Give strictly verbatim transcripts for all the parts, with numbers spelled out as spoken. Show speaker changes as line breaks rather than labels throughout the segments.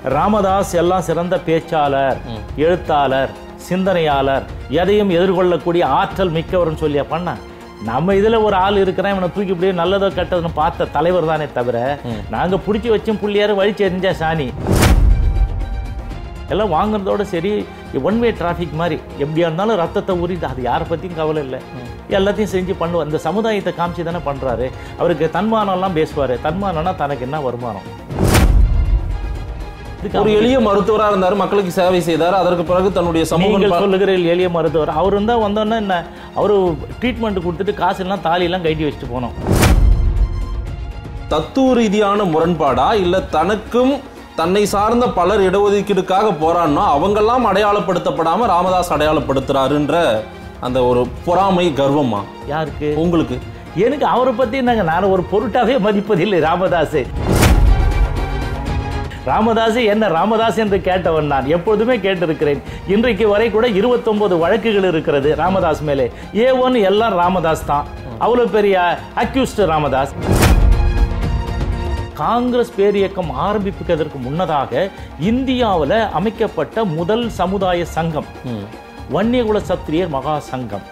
ராமதாஸ் எல்லாம் சிறந்த பேச்சாளர், எழுத்தாளர், சிந்தனையாளர், எதையும் எதிர்கொள்ளக்கூடிய ஆற்றல் மிக்கவர்னு சொல்லியா பண்ண. நம்ம இதுல ஒரு ஆள் இருக்கிறேன், இவனை தூக்கி இப்படியே நல்லதோ கெட்டதுன்னு பார்த்த தலைவர் தானே தவிர நாங்க பிடிச்சி வச்சும் புள்ளியாரு வழிச்சு எரிஞ்சா சாணி எல்லாம் வாங்குறதோட சரி. ஒன் வே டிராஃபிக் மாதிரி எப்படியா இருந்தாலும் ரத்தத்தை ஊறிட்டு அது யாரை பற்றியும் கவலை இல்லை, எல்லாத்தையும் செஞ்சு பண்ணுவார். அந்த சமுதாயத்தை காமிச்சு தானே பண்ணுறாரு. அவருக்கு தன்மானம்லாம் பேசுவார். தன்மானம்னா தனக்கு என்ன வருமானம்.
ஒரு எளிய மருத்துவராக இருந்தார், மக்களுக்கு சேவை செய்தார். அதற்கு பிறகு தன்னுடைய சமூகம்
சொல்லுகிற எளிய மருத்துவர் அவர் இருந்தால் வந்தோன்னா என்ன, அவர் ட்ரீட்மெண்ட் கொடுத்துட்டு காசு எல்லாம் தாலியெல்லாம் கட்டி வச்சுட்டு போனோம்.
தத்துவ ரீதியான முரண்பாடா இல்லை தனக்கும் தன்னை சார்ந்த பலர் இடஒதுக்கீடுக்காக போராடினா அவங்கெல்லாம் அடையாளப்படுத்தப்படாம ராமதாஸ் அடையாளப்படுத்துறாருன்ற அந்த ஒரு பொறாமை கர்வமா
யாருக்கு?
உங்களுக்கு.
எனக்கு அவரை பத்தி என்னங்க, நான் ஒரு பொருட்டாவே மதிப்பதில்லை. ராமதாஸ் ராமதாஸ் என்ன ராமதாஸ் என்று கேட்டவன் நான் எப்பொழுதுமே கேட்டிருக்கிறேன். இன்றைக்கு வரை கூட இருபத்தி ஒன்பது வழக்குகள் இருக்கிறது ராமதாஸ் மேலே. ஏ ஒன் எல்லாம் ராமதாஸ் தான். அவ்வளவு பெரிய அக்யூஸ்ட் ராமதாஸ். காங்கிரஸ் பேரியக்கம் ஆரம்பிப்பதற்கு முன்னதாக இந்தியாவில் அமைக்கப்பட்ட முதல் சமுதாய சங்கம் வன்னியகுல சத்திரியர் மகா சங்கம்.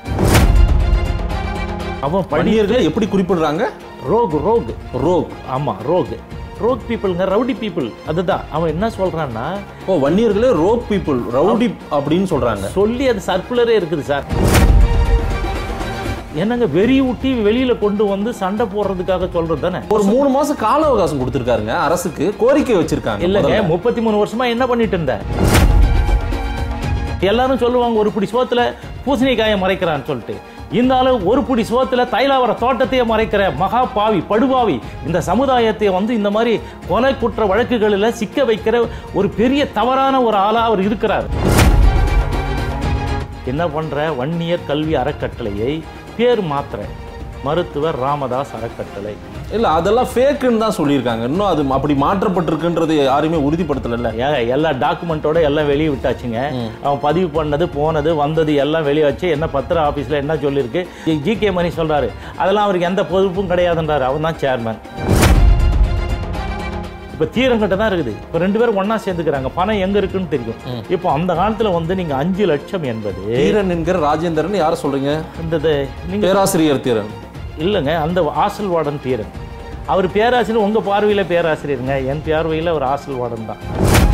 அவன்
வன்னியர்களை எப்படி குறிப்பிடுறாங்க?
ரோக் ரோக்
ரோக்
ஆமா ரோக் ரோக் பீப்புள்ங்க, ரவுடி பீப்புள். அதுதான் அவன் என்ன சொல்றான்னா,
ஓ வன்னியர்களே ரோக் பீப்புள், ரவுடி அப்படின்னு சொல்றாங்க.
சொல்லி அது சர்க்குலரே இருக்குது சார். என்னங்க வெறி ஊட்டி வெளியில கொண்டு வந்து சண்டை போடுறதுக்காக சொல்றது தானே.
ஒரு மூணு மாசம் கால அவகாசம் கொடுத்திருக்காருங்க, அரசுக்கு கோரிக்கை வச்சிருக்காங்க.
இல்லங்க முப்பத்தி மூணு வருஷமா என்ன பண்ணிட்டு இருந்த? எல்லாரும் சொல்லுவாங்க ஒரு பிடி சோத்துல பூசணிக்காயை மறைக்கிறான்னு சொல்லிட்டு. இந்த ஆளு ஒரு பிடி சோத்துல தைலாவர தோட்டத்தையே மறைக்கிற மகா பாவி, படுபாவி. இந்த சமுதாயத்தை வந்து இந்த மாதிரி கொலை குற்ற வழக்குகளில் சிக்க வைக்கிற ஒரு பெரிய தவறான ஒரு ஆளா அவர் இருக்கிறார். என்ன பண்ற? வன்னியர் கல்வி அறக்கட்டளையை பேர் மாத்திர மருத்துவர் ராமதாஸ் அறக்கட்டளை.
இல்ல அதெல்லாம் ஃபேக்குன்னு தான் சொல்லியிருக்காங்க. இன்னும் அது அப்படி மாற்றப்பட்டிருக்குன்றது யாருமே உறுதிப்படுத்தல.
எல்லா டாக்குமெண்டோட எல்லாம் வெளியே விட்டாச்சுங்க. அவன் பதிவு பண்ணது, போனது, வந்தது எல்லாம் வெளியே வச்சு என்ன பத்திர ஆபீஸ்ல என்ன சொல்லியிருக்கு. ஜி கே மணி சொல்றாரு அதெல்லாம் அவருக்கு எந்த பொறுப்பும் கிடையாதுன்றாரு. அவன் தான் சேர்மன். இப்ப தீரங்கிட்ட தான் இருக்குது. இப்ப ரெண்டு பேரும் ஒன்னா சேர்ந்துக்கிறாங்க. பணம் எங்க இருக்குன்னு தெரியும். இப்போ அந்த காலத்துல வந்து நீங்க அஞ்சு லட்சம் என்பது
தீரன் என்கிற ராஜேந்திரன் யார சொல்றீங்க?
இந்த
பேராசிரியர் தீரன்
இல்லைங்க, அந்த ஆசல் வார்டன் தீரன். அவர் பேராசிரியர், உங்க பார்வையில பேராசிரியருங்க, என் பார்வையில ஒரு ஆசல் வார்டன் தான்.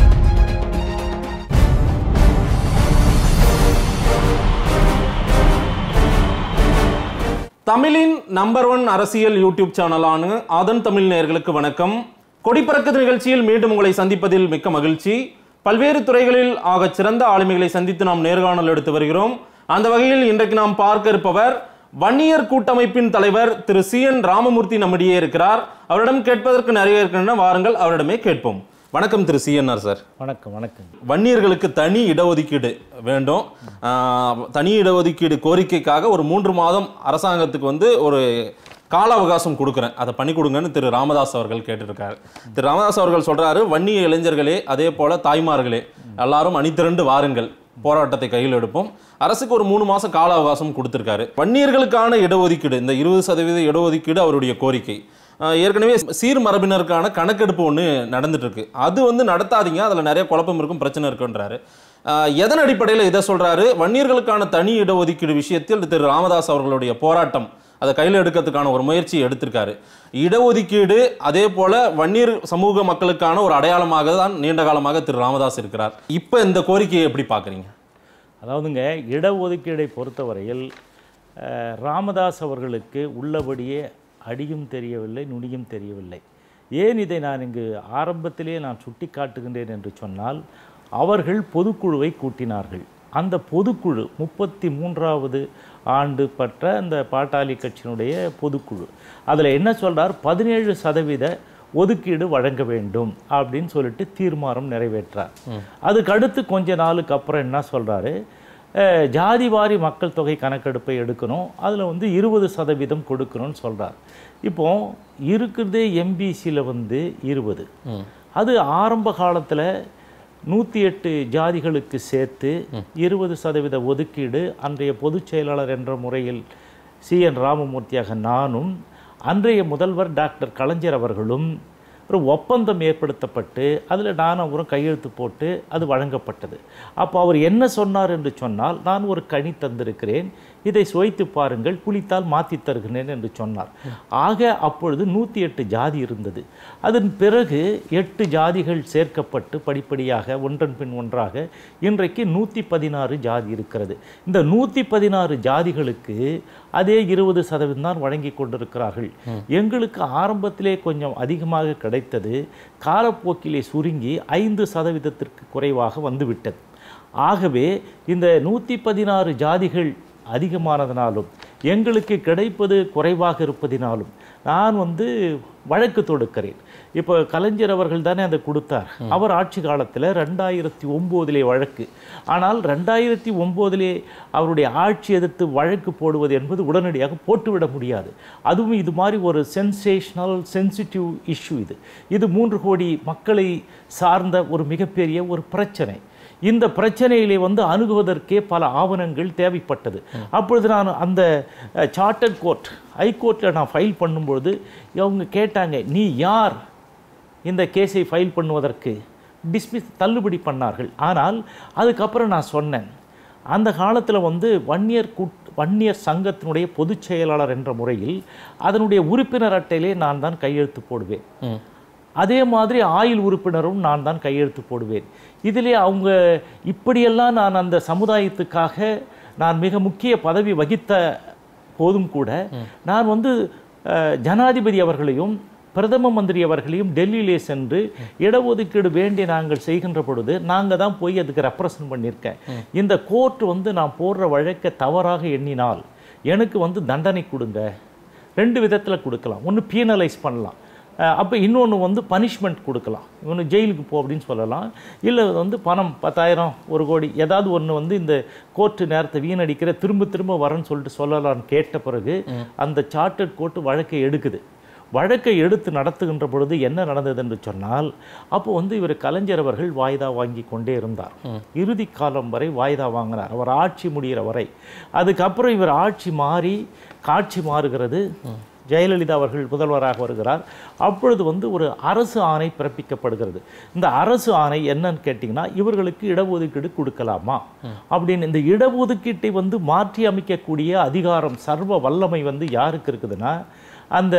தமிழின் நம்பர் ஒன் அரசியல் யூடியூப் சேனலான ஆதன் தமிழ் நேயர்களுக்கு வணக்கம். கொடிப்பறக்குது நிகழ்ச்சியில் மீண்டும் உங்களை சந்திப்பதில் மிக்க மகிழ்ச்சி. பல்வேறு துறைகளில் ஆக சிறந்த ஆளுமைகளை சந்தித்து நாம் நேர்காணல் எடுத்து வருகிறோம். அந்த வகையில் இன்றைக்கு நாம் பார்க்க இருப்பவர் வன்னியர் கூட்டமைப்பின் தலைவர் திரு சி என் ராமமூர்த்தி நம்மிடையே இருக்கிறார். அவரிடம் கேட்பதற்கு நிறைய இருக்கின்றன, வாருங்கள் அவரிடமே கேட்போம். வணக்கம் திரு சி என் ஆர் சார்.
வணக்கம். வணக்கம்.
வன்னியர்களுக்கு தனி இடஒதுக்கீடு வேண்டும், தனி இடஒதுக்கீடு கோரிக்கைக்காக ஒரு மூன்று மாதம் அரசாங்கத்துக்கு வந்து ஒரு கால அவகாசம் கொடுக்குறேன், அதை பண்ணி கொடுங்கன்னு திரு ராமதாஸ் அவர்கள் கேட்டிருக்காரு. திரு ராமதாஸ் அவர்கள் சொல்றாரு, வன்னிய இளைஞர்களே அதே போல தாய்மார்களே எல்லாரும் அணிதிரண்டு வாருங்கள், போராட்டத்தை கையில் எடுப்போம். அரசுக்கு ஒரு மூணு மாசம் கால அவகாசம் கொடுத்திருக்காரு. வன்னியர்களுக்கான இடஒதுக்கீடு, இந்த இருபது சதவீத இடஒதுக்கீடு அவருடைய கோரிக்கை. ஏற்கனவே சீர் மரபினருக்கான கணக்கெடுப்பு ஒன்று நடந்துட்டு இருக்கு, அது வந்து நடத்தாதீங்க, அதில் நிறைய குழப்பம் இருக்கும், பிரச்சனை இருக்குன்றாரு. எதன் அடிப்படையில் இதை சொல்றாரு? வன்னியர்களுக்கான தனி இடஒதுக்கீடு விஷயத்தில் திரு ராமதாஸ் அவர்களுடைய போராட்டம், அதை கையில் எடுக்கிறதுக்கான ஒரு முயற்சி எடுத்திருக்காரு. இடஒதுக்கீடு அதே போல வன்னியர் சமூக மக்களுக்கான ஒரு அடையாளமாக தான் நீண்ட காலமாக திரு ராமதாஸ் இருக்கிறார். இப்போ இந்த கோரிக்கையை எப்படி பார்க்குறீங்க?
அதாவதுங்க, இடஒதுக்கீடை பொறுத்தவரையில் ராமதாஸ் அவர்களுக்கு உள்ளபடியே அடியும் தெரியவில்லை, நுனியும் தெரியவில்லை. ஏன் இதை நான் இங்கு ஆரம்பத்திலே நான் சுட்டி காட்டுகின்றேன் என்று சொன்னால், அவர்கள் பொதுக்குழுவை கூட்டினார்கள். அந்த பொதுக்குழு முப்பத்தி மூன்றாவது ஆண்டு பற்ற அந்த பாட்டாளி கட்சியினுடைய பொதுக்குழு அதில் என்ன சொல்றார், பதினேழு சதவீத ஒதுக்கீடு வழங்க வேண்டும் அப்படின்னு சொல்லிட்டு தீர்மானம் நிறைவேற்றார். அதுக்கு அடுத்து கொஞ்ச நாளுக்கு அப்புறம் என்ன சொல்றாரு, ஜாதிவாரி மக்கள் தொகை கணக்கெடுப்பை எடுக்கணும், அதில் வந்து இருபது சதவீதம் கொடுக்கணும்னு சொல்றார். இப்போ இருக்கிறதே எம்பிசியில் வந்து இருபது, அது ஆரம்ப காலத்தில் நூற்றி எட்டு ஜாதிகளுக்கு சேர்த்து இருபது சதவீத ஒதுக்கீடு அன்றைய பொதுச் செயலாளர் என்ற முறையில் சி என் ராமமூர்த்தியாக நானும், அன்றைய முதல்வர் டாக்டர் கலைஞர் அவர்களும், ஒரு ஒப்பந்தம் ஏற்படுத்தப்பட்டு அதில் நான் அவரும் கையெழுத்து போட்டு அது வழங்கப்பட்டது. அப்போ அவர் என்ன சொன்னார் என்று சொன்னால், நான் ஒரு கனி தந்திருக்கிறேன், இதை சுவைத்து பாருங்கள், புளித்தால் மாற்றி தருகிறேன் என்று சொன்னார். ஆக அப்பொழுது நூற்றி எட்டு ஜாதி இருந்தது. அதன் பிறகு எட்டு ஜாதிகள் சேர்க்கப்பட்டு படிப்படியாக ஒன்றன் பின் ஒன்றாக இன்றைக்கு நூற்றி பதினாறு ஜாதி இருக்கிறது. இந்த நூற்றி பதினாறு ஜாதிகளுக்கு அதே இருபது சதவீதம் தான் வழங்கி கொண்டிருக்கிறார்கள். எங்களுக்கு ஆரம்பத்திலே கொஞ்சம் அதிகமாக கிடைத்தது, காலப்போக்கிலே சுருங்கி ஐந்து சதவீதத்திற்கு குறைவாக வந்துவிட்டது. ஆகவே இந்த நூற்றி பதினாறு ஜாதிகள் அதிகமானதினாலும் எங்களுக்கு கிடைப்பது குறைவாக இருப்பதினாலும் நான் வந்து வழக்கு தொடுக்கிறேன். இப்போ கலைஞர் அவர்கள் தானே அதை கொடுத்தார். அவர் ஆட்சி காலத்தில் ரெண்டாயிரத்தி ஒம்போதிலே வழக்கு. ஆனால் ரெண்டாயிரத்தி ஒம்போதிலே அவருடைய ஆட்சி எதிர்த்து வழக்கு போடுவது என்பது உடனடியாக போட்டுவிட முடியாது. அதுவும் இது மாதிரி ஒரு சென்சேஷனல் சென்சிட்டிவ் இஷ்யூ. இது இது மூன்று கோடி மக்களை சார்ந்த ஒரு மிகப்பெரிய ஒரு பிரச்சனை. இந்த பிரச்சனையிலே வந்து அணுகுவதற்கே பல ஆவணங்கள் தேவைப்பட்டது. அப்பொழுது நான் அந்த சார்ட்டர்ட் கோர்ட் ஹைகோர்ட்டில் நான் ஃபைல் பண்ணும்பொழுது அவங்க கேட்டாங்க, நீ யார் இந்த கேஸை ஃபைல் பண்ணுவதற்கு? டிஸ்மிஸ் தள்ளுபடி பண்ணார்கள். ஆனால் அதுக்கப்புறம் நான் சொன்னேன், அந்த காலத்தில் வந்து வன்னியர் கூட் வன்னியர் சங்கத்தினுடைய பொதுச் செயலாளர் என்ற முறையில் அதனுடைய உறுப்பினர் அட்டையிலே நான் தான் கையெழுத்து போடுவேன். அதே மாதிரி ஆயுள் உறுப்பினரும் நான் தான் கையெழுத்து போடுவேன். இதிலே அவங்க இப்படியெல்லாம் நான் அந்த சமுதாயத்துக்காக நான் மிக முக்கிய பதவி வகித்த போதும் கூட நான் வந்து ஜனாதிபதி அவர்களையும் பிரதம மந்திரி அவர்களையும் டெல்லியிலே சென்று இடஒதுக்கீடு வேண்டி நாங்கள் செய்கின்ற பொழுது நாங்கள் தான் போய் அதுக்கு ரெப்ரசன்ட் பண்ணியிருக்கேன். இந்த கோர்ட் வந்து நான் போடுற வழக்கை தவறாக எண்ணினால் எனக்கு வந்து தண்டனை கொடுங்க. ரெண்டு விதத்தில் கொடுக்கலாம். ஒன்று பீனலைஸ் பண்ணலாம், அப்போ இன்னொன்று வந்து பனிஷ்மெண்ட் கொடுக்கலாம், இவனு ஜெயிலுக்கு போ அப்படின்னு சொல்லலாம். இல்லை வந்து பணம் பத்தாயிரம் ஒரு கோடி ஏதாவது ஒன்று வந்து இந்த கோர்ட்டு நேரத்தை வீணடிக்கிற திரும்ப திரும்ப வரேன்னு சொல்லிட்டு சொல்லலான்னு கேட்ட பிறகு அந்த சார்ட்டர்ட் கோர்ட்டு வழக்கை எடுக்குது. வழக்கை எடுத்து நடத்துகின்ற பொழுது என்ன நடந்தது என்று சொன்னால், அப்போ வந்து இவர் கலைஞர் அவர்கள் வாய்தா வாங்கி கொண்டே இருந்தார். இறுதி காலம் வரை வாய்தா வாங்கினார், அவர் ஆட்சி முடிகிற வரை. அதுக்கப்புறம் இவர் ஆட்சி மாறி காட்சி மாறுகிறது. ஜெயலலிதா அவர்கள் முதல்வராக வருகிறார். அப்பொழுது வந்து ஒரு அரசு ஆணை பிறப்பிக்கப்படுகிறது. இந்த அரசு ஆணை என்னன்னு கேட்டிங்கன்னா, இவர்களுக்கு இடஒதுக்கீடு கொடுக்கலாமா அப்படின்னு. இந்த இடஒதுக்கீட்டை வந்து மாற்றி அமைக்கக்கூடிய அதிகாரம், சர்வ வல்லமை வந்து யாருக்கு இருக்குதுன்னா அந்த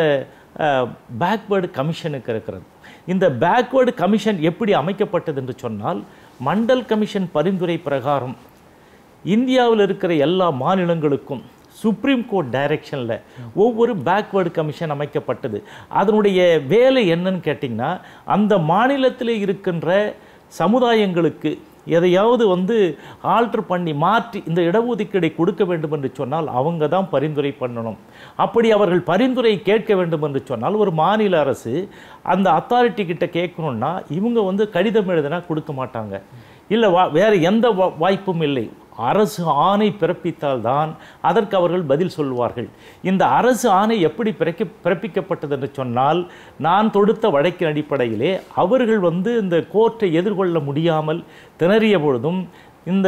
பேக்வேர்டு கமிஷனுக்கு இருக்கிறது. இந்த பேக்வேர்டு கமிஷன் எப்படி அமைக்கப்பட்டது என்று சொன்னால், மண்டல் கமிஷன் பரிந்துரை பிரகாரம் இந்தியாவில் இருக்கிற எல்லா மாநிலங்களுக்கும் சுப்ரீம் கோர்ட் டைரக்ஷனில் ஒவ்வொரு பேக்வேர்டு கமிஷன் அமைக்கப்பட்டது. அதனுடைய வேலை என்னன்னு கேட்டிங்கன்னா, அந்த மாநிலத்தில் இருக்கின்ற சமுதாயங்களுக்கு எதையாவது வந்து ஆல்ட்ரு பண்ணி மாற்றி இந்த இடஒதுக்கீடை கொடுக்க வேண்டும் என்று சொன்னால் அவங்க தான் பரிந்துரை பண்ணணும். அப்படி அவர்கள் பரிந்துரை கேட்க வேண்டும் என்று சொன்னால் ஒரு மாநில அரசு அந்த அத்தாரிட்டி கிட்ட கேட்கணும்னா இவங்க வந்து கடிதம் எழுதினா கொடுக்க மாட்டாங்க. இல்லை வா வேறு எந்த வாய்ப்பும் இல்லை. அரசு ஆணை பிறப்பித்தால் தான் அதற்கு அவர்கள் பதில் சொல்வார்கள். இந்த அரசு ஆணை எப்படி பிறக்க பிறப்பிக்கப்பட்டது என்று சொன்னால், நான் தொடுத்த வழக்கின் அடிப்படையிலே அவர்கள் வந்து இந்த கோர்ட்டை எதிர்கொள்ள முடியாமல் திணறிய பொழுதும் இந்த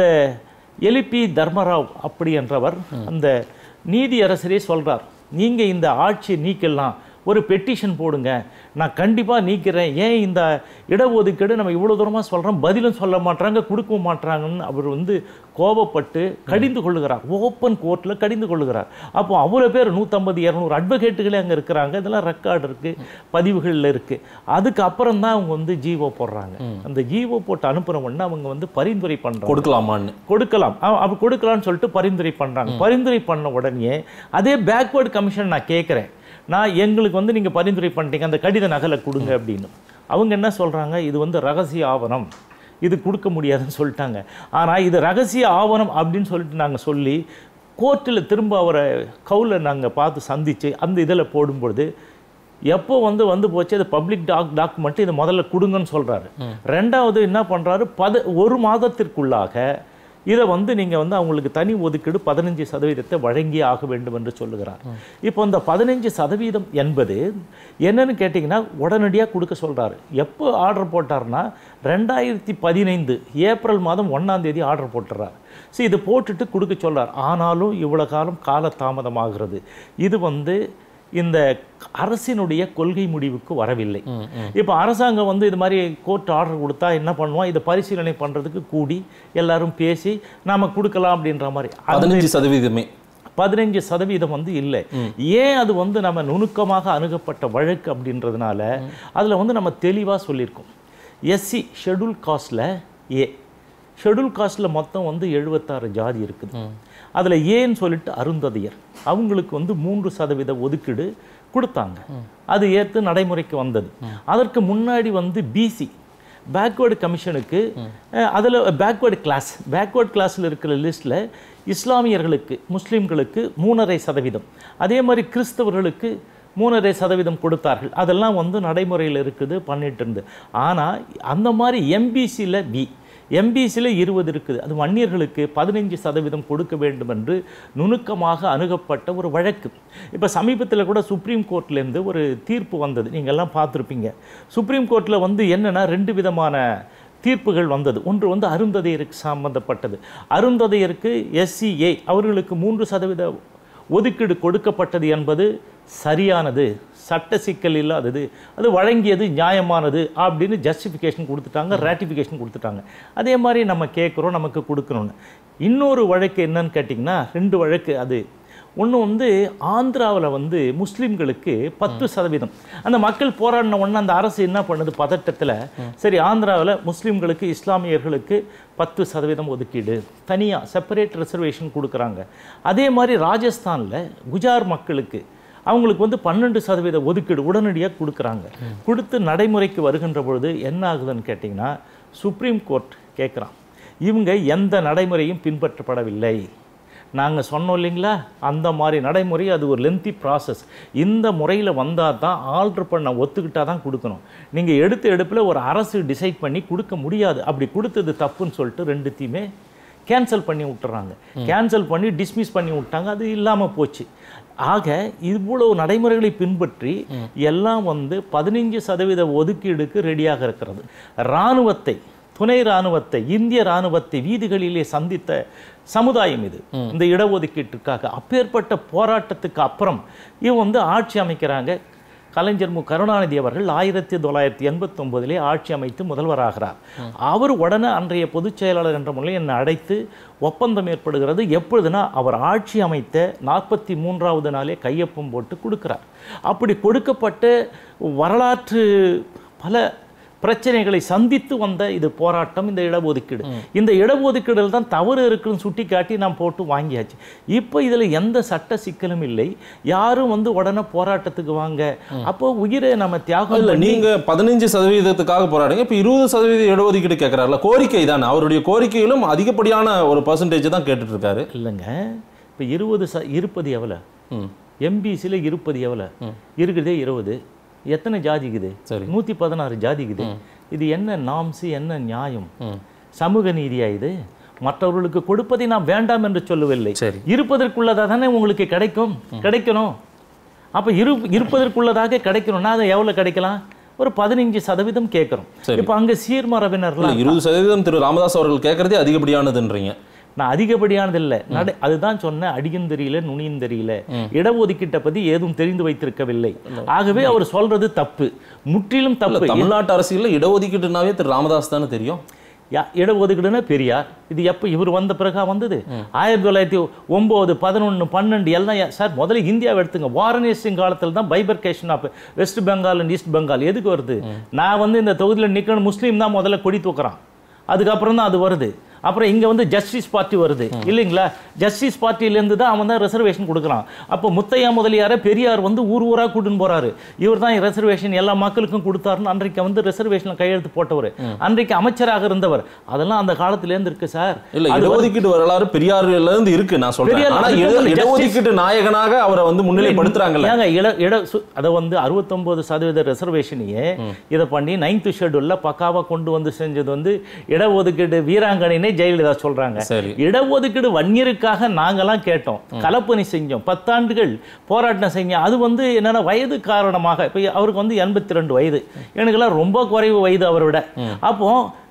எலிபி தர்மராவ் அப்படி என்றவர் அந்த நீதியரசரே சொல்கிறார், நீங்கள் இந்த ஆட்சியை நீக்கலாம், ஒரு பெட்டிஷன் போடுங்க, நான் கண்டிப்பாக நீக்கிறேன். ஏன் இந்த இடஒதுக்கீடு நம்ம இவ்வளோ தூரமாக சொல்கிறோம், பதிலும் சொல்ல மாட்டாங்க, கொடுக்கவும் மாட்டாங்கன்னு அவர் வந்து கோபப்பட்டு கடிந்து கொள்ளுகிறார். ஓப்பன் கோர்ட்டில் கடிந்து கொள்ளுகிறார். அப்போ அவ்வளோ பேர் நூற்றம்பது இரநூறு அட்வொகேட்டுகளே அங்கே இருக்கிறாங்க. இதெல்லாம் ரெக்கார்டு இருக்குது, பதிவுகளில் இருக்குது. அதுக்கப்புறம் தான் அவங்க வந்து ஜீவோ போடுறாங்க. அந்த ஜீவோ போட்டு அனுப்புகிறவொன்னே அவங்க வந்து பரிந்துரை பண்ணுறாங்க, கொடுக்கலாமான்னு கொடுக்கலாம் அப்போ கொடுக்கலான்னு சொல்லிட்டு பரிந்துரை பண்ணுறாங்க. பரிந்துரை பண்ண உடனே அதே பேக்வேர்டு கமிஷன் நான் கேட்குறேன், நான் எங்களுக்கு வந்து நீங்கள் பரிந்துரை பண்ணிட்டீங்க, அந்த கடித நகலை கொடுங்க அப்படின்னு. அவங்க என்ன சொல்கிறாங்க, இது வந்து ரகசிய ஆவணம், இது கொடுக்க முடியாதுன்னு சொல்லிட்டாங்க. ஆனால் இது ரகசிய ஆவணம் அப்படின்னு சொல்லிட்டு நாங்கள் சொல்லி கோர்ட்டில் திரும்ப அவரை கவுலில் நாங்கள் பார்த்து சந்தித்து அந்த இதில் போடும்பொழுது எப்போ வந்து வந்து போச்சு அது பப்ளிக் டாக் டாக்குமெண்ட்டு இதை முதல்ல கொடுங்கன்னு சொல்கிறாரு. ரெண்டாவது என்ன பண்ணுறாரு, பத ஒரு மாதத்திற்குள்ளாக இதை வந்து நீங்கள் வந்து அவங்களுக்கு தனி ஒதுக்கீடு பதினஞ்சு சதவீதத்தை வழங்கி ஆக வேண்டும் என்று சொல்லுகிறார். இப்போ இந்த பதினஞ்சு சதவீதம் என்பது என்னன்னு கேட்டிங்கன்னா உடனடியாக கொடுக்க சொல்கிறாரு. எப்போ ஆர்டர் போட்டார்னா ரெண்டாயிரத்தி பதினைந்து ஏப்ரல் மாதம் ஒன்றாம் தேதி ஆர்டர் போட்டுறார். சரி, இது போட்டுட்டு கொடுக்க சொல்கிறார். ஆனாலும் இவ்வளோ காலம் கால தாமதமாகிறது. இது வந்து இந்த அரசினுடைய கொள்கை முடிவுக்கு வரவில்லை. இப்போ அரசாங்கம் வந்து இது மாதிரி கோர்ட் ஆர்டர் கொடுத்தா என்ன பண்ணுவோம், இதை பரிசீலனை பண்ணுறதுக்கு கூடி எல்லாரும் பேசி நாம கொடுக்கலாம் அப்படின்ற மாதிரி
பதினஞ்சு சதவீதமே
பதினஞ்சு சதவீதம் வந்து இல்லை. ஏன் அது வந்து நம்ம நுணுக்கமாக அணுகப்பட்ட வழக்கு அப்படின்றதுனால அதில் வந்து நம்ம தெளிவாக சொல்லியிருக்கோம். எஸ்சி ஷெட்யூல் காஸ்டில் ஏ ஷெட்யூல் காஸ்டில் மொத்தம் வந்து எழுபத்தாறு ஜாதி இருக்குது. அதில் ஏன்னு சொல்லிட்டு அருந்ததியர் அவங்களுக்கு வந்து மூன்று சதவீத ஒதுக்கீடு கொடுத்தாங்க. அது ஏற்று நடைமுறைக்கு வந்தது. அதற்கு முன்னாடி வந்து பிசி பேக்வேர்டு கமிஷனுக்கு அதில் பேக்வேர்டு கிளாஸ் பேக்வேர்டு கிளாஸில் இருக்கிற லிஸ்ட்டில் இஸ்லாமியர்களுக்கு முஸ்லீம்களுக்கு மூணரை சதவீதம் அதே மாதிரி கிறிஸ்தவர்களுக்கு மூணரை சதவீதம் கொடுத்தார்கள். அதெல்லாம் வந்து நடைமுறையில் இருக்குது பண்ணிட்டு இருந்து. ஆனால் அந்த மாதிரி எம்பிசியில் பி எம்பிசியில் இருபது இருக்குது. அது வன்னியர்களுக்கு பதினைஞ்சு சதவீதம் கொடுக்க வேண்டும் என்று நுணுக்கமாக அணுகப்பட்ட ஒரு வழக்கு. இப்போ சமீபத்தில் கூட சுப்ரீம் கோர்ட்லேருந்து ஒரு தீர்ப்பு வந்தது, நீங்கள்லாம் பார்த்துருப்பீங்க. சுப்ரீம் கோர்ட்டில் வந்து என்னென்னா ரெண்டு விதமான தீர்ப்புகள் வந்தது. ஒன்று வந்து அருந்ததியருக்கு சம்பந்தப்பட்டது. அருந்ததியருக்கு எஸ்சிஏ அவர்களுக்கு மூன்று சதவீத ஒதுக்கீடு கொடுக்கப்பட்டது என்பது சரியானது, சட்ட சிக்கல் இல்லாதது, அது வழங்கியது நியாயமானது அப்படின்னு ஜஸ்டிஃபிகேஷன் கொடுத்துட்டாங்க, ரேட்டிஃபிகேஷன் கொடுத்துட்டாங்க. அதே மாதிரி நம்ம கேட்குறோம், நமக்கு கொடுக்கணும்னு. இன்னொரு வழக்கு என்னன்னு கேட்டிங்கன்னா ரெண்டு வழக்கு. அது ஒன்று வந்து ஆந்திராவில் வந்து முஸ்லீம்களுக்கு பத்து சதவீதம் அந்த மக்கள் போராடின ஒன்று அந்த அரசு என்ன பண்ணுது பதட்டத்தில், சரி ஆந்திராவில் முஸ்லீம்களுக்கு இஸ்லாமியர்களுக்கு பத்து சதவீதம் ஒதுக்கீடு தனியாக செப்பரேட் ரிசர்வேஷன் கொடுக்குறாங்க. அதே மாதிரி ராஜஸ்தானில் குஜார் மக்களுக்கு அவங்களுக்கு வந்து பன்னெண்டு சதவீத ஒதுக்கீடு உடனடியாக கொடுக்குறாங்க. கொடுத்து நடைமுறைக்கு வருகின்ற பொழுது என்ன ஆகுதுன்னு கேட்டிங்கன்னா சுப்ரீம் கோர்ட் கேட்குறான், இவங்க எந்த நடைமுறையும் பின்பற்றப்படவில்லை. நாங்கள் சொன்னோம் இல்லைங்களா, அந்த மாதிரி நடைமுறை அது ஒரு லென்த்தி ப்ராசஸ். இந்த முறையில் வந்தால் தான் ஆல்ட்ரு பண்ண ஒத்துக்கிட்டால் தான் கொடுக்கணும். நீங்கள் எடுத்த எடுப்பில் ஒரு அரசு டிசைட் பண்ணி கொடுக்க முடியாது. அப்படி கொடுத்தது தப்புன்னு சொல்லிட்டு ரெண்டுத்தையுமே கேன்சல் பண்ணி விட்டுறாங்க. கேன்சல் பண்ணி டிஸ்மிஸ் பண்ணி விட்டாங்க. அது இல்லாமல் போச்சு. ஆக இவ்வளவு நடைமுறைகளை பின்பற்றி எல்லாம் வந்து பதினைஞ்சு சதவீத ஒதுக்கீடுக்கு ரெடியாக இருக்கிறது. இராணுவத்தை துணை இராணுவத்தை இந்திய இராணுவத்தை வீதிகளிலே சந்தித்த சமுதாயம் இது இந்த இடஒதுக்கீட்டுக்காக. அப்பேற்பட்ட போராட்டத்துக்கு அப்புறம் இவங்க வந்து ஆட்சி அமைக்கிறாங்க. கலைஞர் மு கருணாநிதி அவர்கள் ஆயிரத்தி தொள்ளாயிரத்தி எண்பத்தி ஒன்பதிலே ஆட்சி அமைத்து முதல்வராகிறார். அவர் உடனே அன்றைய பொதுச் செயலாளர் என்ற முறையில் என்னை அழைத்து ஒப்பந்தம் ஏற்படுகிறது. எப்பொழுதுனா அவர் ஆட்சி அமைத்த நாற்பத்தி மூன்றாவது நாளே கையொப்பம் போட்டு கொடுக்கிறார். அப்படி கொடுக்கப்பட்ட வரலாற்று பல பிரச்சனைகளை சந்தித்து வந்த இது போராட்டம், இந்த இடஒதுக்கீடு. இந்த இடஒதுக்கீடுகள் தான் தவறு இருக்குன்னு சுட்டி காட்டி நாம் போட்டு வாங்கியாச்சு. இப்போ இதில் எந்த சட்ட சிக்கலும் இல்லை. யாரும் வந்து உடனே போராட்டத்துக்கு வாங்க, அப்போ உயிரை நம்ம தியாகம் இல்லை.
நீங்க பதினஞ்சு சதவீதத்துக்காக போராடுங்க, இப்போ இருபது சதவீத இடஒதுக்கீடு கேட்கிறாருல, கோரிக்கை தானே. அவருடைய கோரிக்கையிலும் அதிகப்படியான ஒரு பர்சன்டேஜ் தான் கேட்டுட்டு இருக்காரு.
இல்லைங்க, இப்போ இருபது ச இருப்பது எவ்வளோ, எம்பிசியில் இருப்பது எவ்வளோ இருக்குதே, இருபது எத்தனை ஜாதிக்குது, சரி நூற்றி பதினாறு ஜாதிக்குது. இது என்ன நாம்ஸு, என்ன நியாயம், சமூக நீதியா இது? மற்றவர்களுக்கு கொடுப்பதை நான் வேண்டாம் என்று சொல்லவில்லை. இருப்பதற்குள்ளதாக தானே உங்களுக்கு கிடைக்கும், கிடைக்கணும். அப்போ இரு இருப்பதற்குள்ளதாக கிடைக்கணும்னா அதை எவ்வளோ கிடைக்கலாம்? ஒரு பதினைஞ்சு சதவீதம் கேட்குறோம். இப்போ அங்கே சீர்மரபினர்லாம்
இருபது சதவீதம் திரு ராமதாஸ் அவர்கள் கேட்கறதே அதிகப்படியானதுன்றீங்க.
நான் அதிகப்படியானது இல்லை, நட அதுதான் சொன்னேன். அடியும் தெரியல நுனியும் தெரியல, இடஒதுக்கீட்டை பற்றி ஏதும் தெரிந்து வைத்திருக்கவில்லை. ஆகவே அவர் சொல்றது தப்பு, முற்றிலும் தப்பு.
தமிழ்நாட்டு அரசியலில் இடஒதுக்கீட்டுனாவே திரு ராமதாஸ் தானே தெரியும்.
இடஒதுக்கீடுனா பெரியார். இது எப்போ இவர் வந்த பிறகா வந்தது? ஆயிரத்தி தொள்ளாயிரத்தி ஒன்பது பதினொன்று பன்னெண்டு எல்லாம் சார். முதல்ல இந்தியாவை எடுத்துங்க. வாரன் சிங் காலத்தில் தான் bifurcation of West Bengal and East Bengal எதுக்கு வருது? நான் வந்து இந்த தொகுதியில் நிற்கணும், முஸ்லீம் தான் முதல்ல கொடி தூக்குறான், அதுக்கப்புறம் தான் அது வருது. அப்புறம் இங்கே வந்து ஜஸ்டிஸ் பார்ட்டி வருது இல்லைங்களா? ஜஸ்டிஸ் பார்ட்டியிலேருந்து தான் அவன் தான் ரிசர்வேஷன் கொடுக்குறான். அப்போ முத்தையா முதலியார பெரியார் வந்து ஊர் ஊராக கூட்டுன்னு போகிறாரு. இவர் தான் ரிசர்வேஷன் எல்லா மக்களுக்கும் கொடுத்தாருன்னு அன்றைக்கு வந்து ரிசர்வேஷனில் கையெழுத்து போட்டவர், அன்றைக்கு அமைச்சராக இருந்தவர். அதெல்லாம் அந்த காலத்திலேருந்து இருக்கு சார்.
இல்லை, இடஒதுக்கீடு வரலாறு பெரியாரிலேருந்து இருக்கு. நான் சொல்றேன், இடஒதுக்கீட்டு நாயகனாக அவரை வந்து முன்னிலைப்படுத்துறாங்கல்ல.
ஏங்க இட இட அதை வந்து அறுபத்தொன்பது சதவீத ரிசர்வேஷனையே இதை பண்ணி நைன்த் ஷெட்யூல்ல பக்காவாக கொண்டு வந்து செஞ்சது வந்து இடஒதுக்கீடு வீராங்கனை ஜெயலலிதா சொல்றாங்க. இடஒதுக்கீடு வன்னியருக்காக நாங்கெல்லாம் கேட்டோம், கலப்பணி செஞ்சோம், பத்தாண்டுகள் போராட்டம் செஞ்சோம். அது வந்து என்னன்னா வயது காரணமாக, இப்ப அவருக்கு வந்து எண்பத்தி ரெண்டு வயது, எனக்குலாம் ரொம்ப குறைவு வயது அவரை விட. அப்போ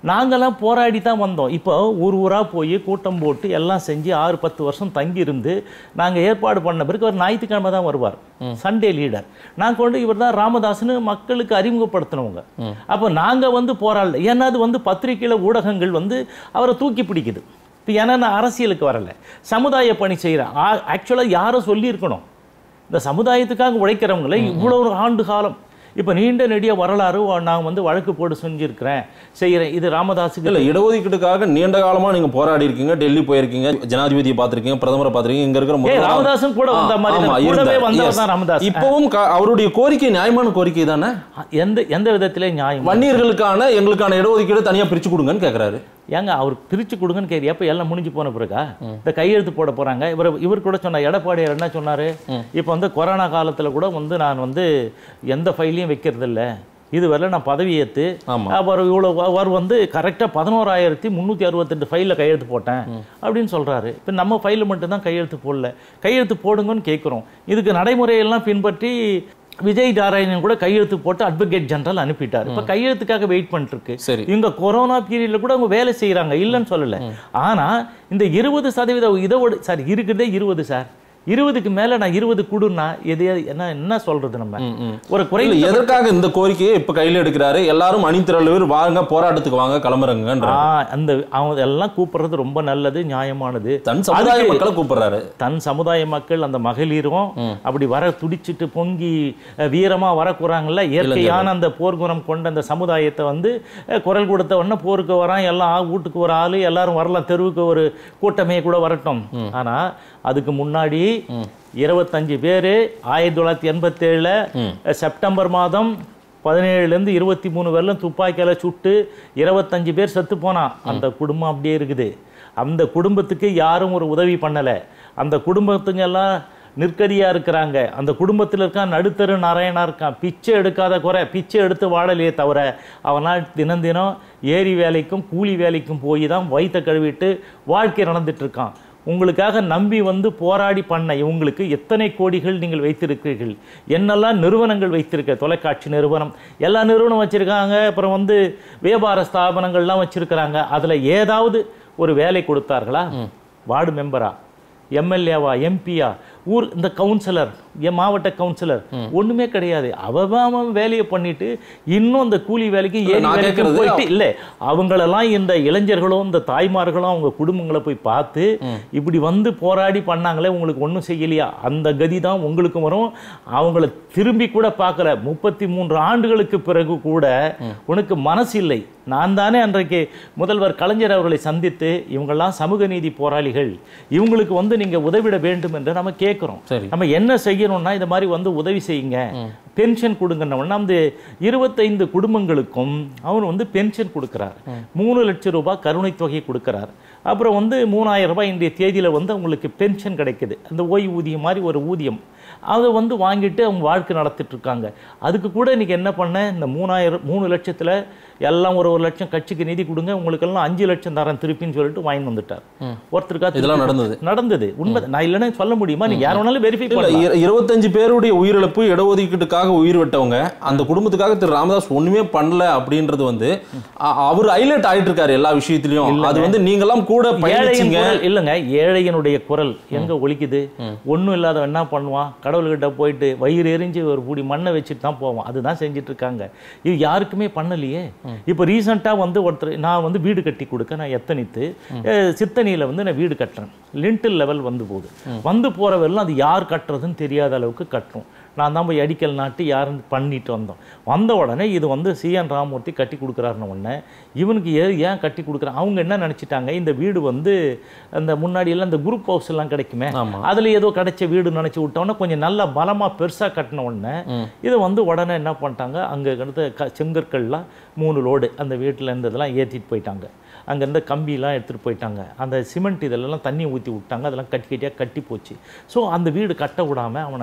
நாங்கள்லாம் போராடி தான் வந்தோம். இப்போ ஊர் ஊராக போய் கூட்டம் போட்டு எல்லாம் செஞ்சு ஆறு பத்து வருஷம் தங்கி இருந்து நாங்கள் ஏற்பாடு பண்ண பிறகு அவர் ஞாயிற்றுக்கிழமை தான் வருவார், சண்டே லீடர். நான் கொண்டு இவர் தான் ராமதாஸ்னு மக்களுக்கு அறிமுகப்படுத்தினவங்க. அப்போ நாங்கள் வந்து போராடல. ஏன்னா அது வந்து பத்திரிகையில் ஊடகங்கள் வந்து அவரை தூக்கி பிடிக்குது. இப்போ ஏன்னா நான் அரசியலுக்கு வரலை, சமுதாய பணி செய்கிறேன். ஆக்சுவலாக யாரும் சொல்லியிருக்கணும், இந்த சமுதாயத்துக்காக உழைக்கிறவங்கள இவ்வளோ ஒரு ஆண்டு காலம் இப்போ நீண்ட நெடிய வரலாறு நான் வந்து வழக்கு போட்டு செஞ்சிருக்கிறேன் செய்கிறேன். இது ராமதாஸுக்கு
இல்லை, இடஒதுக்கீட்டுக்காக நீண்ட காலமாக நீங்கள் போராடி இருக்கீங்க, டெல்லி போயிருக்கீங்க, ஜனாதிபதியை பார்த்துருக்கீங்க, பிரதமரை பார்த்துருக்கீங்க, இங்கே இருக்கிற
ராமதாஸும் கூட வந்த மாதிரி கூடவே வந்தவர் தான் ராமதாஸ்.
இப்பவும் அவருடைய கோரிக்கை நியாயமான கோரிக்கை தானே?
எந்த எந்த விதத்திலே நியாயம்?
வன்னியர்களுக்கான எங்களுக்கான இடஒதுக்கீடு தனியாக பிரித்து கொடுங்கன்னு கேட்குறாரு.
ஏங்க அவர் பிரித்து கொடுங்கன்னு கேட்குறீ, எப்போ எல்லாம் முடிஞ்சு போன பிறகா இந்த கையெழுத்து போட போகிறாங்க? இவர் இவர் கூட சொன்னார், எடப்பாடியார் என்ன சொன்னார், இப்போ வந்து கொரோனா காலத்தில் கூட வந்து நான் வந்து எந்த ஃபைலையும் வைக்கிறது இல்லை, இதுவரை நான் பதவி ஏற்று அவர் இவ்வளோ அவர் வந்து கரெக்டாக பதினோராயிரத்தி முந்நூற்றி அறுபத்தெட்டு ஃபைலில் கையெழுத்து போட்டேன் அப்படின்னு சொல்கிறாரு. இப்போ நம்ம ஃபைலில் மட்டும்தான் கையெழுத்து போடல, கையெழுத்து போடுங்கன்னு கேட்குறோம். இதுக்கு நடைமுறையெல்லாம் பின்பற்றி விஜய் நாராயணன் கூட கையெழுத்து போட்டு அட்வொகேட் ஜெனரல் அனுப்பிட்டார். இப்போ கையெழுத்துக்காக வெயிட் பண்ணிட்டு இருக்கு. இவங்க கொரோனா பீரியட்ல கூட அவங்க வேலை செய்யறாங்க, இல்லைன்னு சொல்லல. ஆனா இந்த இருபது சதவீதம் இதோட சார் இருக்கிறதே இருபது சார், இருபதுக்கு மேல நான் இருபது குடுன்னா எது என்ன என்ன சொல்றது? நம்ம ஒரு குறை
எதற்காக இந்த கோரிக்கையை இப்ப கையில் எடுக்கிறாரு? எல்லாரும் அணிதிரளுவர் வாங்க, போராட்டத்துக்கு வாங்க, கிளம்புறங்க.
அந்த அவங்க எல்லாம் கூப்பிடுறது ரொம்ப நல்லது, நியாயமானது.
தன் சமுதாய மக்களை கூப்பிடுறாரு.
தன் சமுதாய மக்கள் அந்த மகளிரும் அப்படி வர துடிச்சிட்டு பொங்கி வீரமா வரக்கூறாங்கல்ல, இயற்கையான அந்த போர்க்குணம் கொண்ட அந்த சமுதாயத்தை வந்து குரல் கொடுத்த உடனே போருக்கு வரான், எல்லாம் வீட்டுக்கு ஒரு ஆளு, எல்லாரும் வரலாம், தெருவுக்கு ஒரு கூட்டமே கூட வரட்டும். ஆனா அதுக்கு முன்னாடி இருபத்தஞ்சு பேரு ஆயிரத்தி தொள்ளாயிரத்தி எண்பத்தி ஏழுல செப்டம்பர் மாதம் பதினேழுல இருந்து இருபத்தி மூணு வரலும் துப்பாக்கியால சுட்டு இருபத்தஞ்சு பேர் செத்து போனா. அந்த குடும்பம் அப்படியே இருக்குது. அந்த குடும்பத்துக்கு யாரும் ஒரு உதவி பண்ணல. அந்த குடும்பத்துங்க எல்லாம் நிற்கதியா இருக்கிறாங்க. அந்த குடும்பத்தில் இருக்கான் நடுத்தரு நாராயணா இருக்கான், பிச்சை எடுக்காத குறை, பிச்சை எடுத்து வாழலையே தவிர அவனால் தினம் தினம் ஏரி வேலைக்கும் கூலி வேலைக்கும் போய் தான் வயிற்ற கழுவிட்டு வாழ்க்கை நடந்துட்டு இருக்கான். உங்களுக்காக நம்பி வந்து போராடி பண்ண இவங்களுக்கு எத்தனை கோடிகள் நீங்கள் வைத்திருக்கிறீர்கள், என்னெல்லாம் நிறுவனங்கள் வைத்திருக்க, தொலைக்காட்சி நிறுவனம், எல்லா நிறுவனம் வச்சிருக்காங்க, அப்புறம் வந்து வியாபார ஸ்தாபனங்கள்லாம் வச்சிருக்கிறாங்க. அதுல ஏதாவது ஒரு வேலை கொடுத்தார்களா? வார்டு மெம்பரா, எம்எல்ஏவா, எம்பியா, ஊர் இந்த கவுன்சிலர், என் மாவட்ட கவுன்சிலர், ஒண்ணுமே கிடையாது. அவன் வேலையை பண்ணிட்டு இன்னும் அந்த கூலி வேலைக்கு ஏறி வேலைக்கு போயிட்டு இல்லை. அவங்களெல்லாம் இந்த இளைஞர்களும் இந்த தாய்மார்களும் அவங்க குடும்பங்களை போய் பார்த்து இப்படி வந்து போராடி பண்ணாங்களே, உங்களுக்கு ஒன்றும் செய்யலையா? அந்த கதி தான் உங்களுக்கு வரும். அவங்கள திரும்பி கூட பார்க்கல. முப்பத்தி மூன்று ஆண்டுகளுக்கு பிறகு கூட உனக்கு மனசு இல்லை. நான் தானே அன்றைக்கு முதல்வர் கலைஞர் அவர்களை சந்தித்து இவங்கெல்லாம் சமூக நீதி போராளிகள், இவங்களுக்கு வந்து நீங்க உதவிட வேண்டும் என்று நம்ம கேட்கிறோம். நம்ம என்ன செய்யணும்னா இந்த மாதிரி வந்து உதவி செய்யுங்க, பென்ஷன் கொடுங்கன்னா அந்த இருபத்தைந்து குடும்பங்களுக்கும் அவர் வந்து பென்ஷன் கொடுக்கிறார். மூணு லட்சம் ரூபாய் கருணை தொகை கொடுக்கிறார். அப்புறம் வந்து மூணாயிரம் ரூபாய் இன்றைய தேதியில வந்து அவங்களுக்கு பென்ஷன் கிடைக்குது, அந்த ஓய்வூதியம் மாதிரி ஒரு ஊதியம். அதை வந்து வாங்கிட்டு அவங்க வாழ்க்கை நடத்திட்டு இருக்காங்க. அதுக்கு கூட இன்னைக்கு என்ன பண்ண, இந்த மூணாயிரம் மூணு லட்சத்துல எல்லாம் ஒரு ஒரு லட்சம் கட்சிக்கு நிதி கொடுங்க, உங்களுக்கு எல்லாம் அஞ்சு லட்சம் தரேன் திருப்பின்னு சொல்லிட்டு வாங்கி வந்துட்டார். ஒருத்தருக்கா இதெல்லாம் நடந்தது நடந்தது உண்மை. நான் இல்லைன்னு சொல்ல முடியுமா? நீங்க யார் வேணாலும் வெரிஃபை பண்ணலாம்.
இருபத்தஞ்சு பேருடைய உயிரிழப்பு இடஒதுக்கீட்டுக்காக உயிர் விட்டவங்க, அந்த குடும்பத்துக்காக திரு ராமதாஸ் ஒண்ணுமே பண்ணல அப்படின்றது வந்து அவர் ஹைலைட் ஆயிட்டு இருக்காரு எல்லா விஷயத்திலையும். அது வந்து நீங்களாம் கூட பயணிச்சீங்க
இல்லங்க. ஏழையனுடைய குரல் எங்க ஒலிக்குது? ஒண்ணும் இல்லாத என்ன பண்ணுவான், கடவுள்கிட்ட போயிட்டு வயிறு எரிஞ்சு ஒரு பூடி மண்ணை வச்சுட்டு தான் போவான். அதுதான் செஞ்சுட்டு இருக்காங்க. இது யாருக்குமே பண்ணலையே. இப்போ ரீசெண்டாக வந்து ஒருத்தர் நான் வந்து வீடு கட்டி கொடுக்க நான் எத்தனித்து சித்தனியில் வந்து நான் வீடு கட்டுறேன். லிண்டில் லெவல் வந்து போகுது. வந்து போகிற வரலாம் அது யார் கட்டுறதுன்னு தெரியாத அளவுக்கு கட்டுறோம். நான் தான் போய் அடிக்கல் நாட்டி யாருன்னு பண்ணிட்டு வந்தோம். வந்த உடனே இது வந்து சி என் ராமூர்த்தி கட்டி கொடுக்குறாருன்னு உடனே இவனுக்கு ஏ ஏன் கட்டி கொடுக்குறான், அவங்க என்ன நினச்சிட்டாங்க, இந்த வீடு வந்து அந்த முன்னாடியெல்லாம் இந்த குரூப் ஹவுஸ் எல்லாம் கிடைக்குமே, அதில் ஏதோ கிடைச்ச வீடு நினச்சி விட்டோன்னே கொஞ்சம் நல்லா பலமாக பெருசாக கட்டின உடனே இதை வந்து உடனே என்ன பண்ணிட்டாங்க, அங்கே கிடந்த க செங்கற்கள்லாம் மூணு லோடு அந்த வீட்டில் இருந்ததெல்லாம் ஏற்றிட்டு போயிட்டாங்க. அங்கேருந்து கம்பியெலாம் எடுத்துகிட்டு போயிட்டாங்க. அந்த சிமெண்ட் இதெல்லாம் தண்ணி ஊற்றி விட்டாங்க. அதெல்லாம் கட்டி கட்டியாக கட்டி போச்சு. ஸோ அந்த வீடு கட்ட விடாமல் அவனை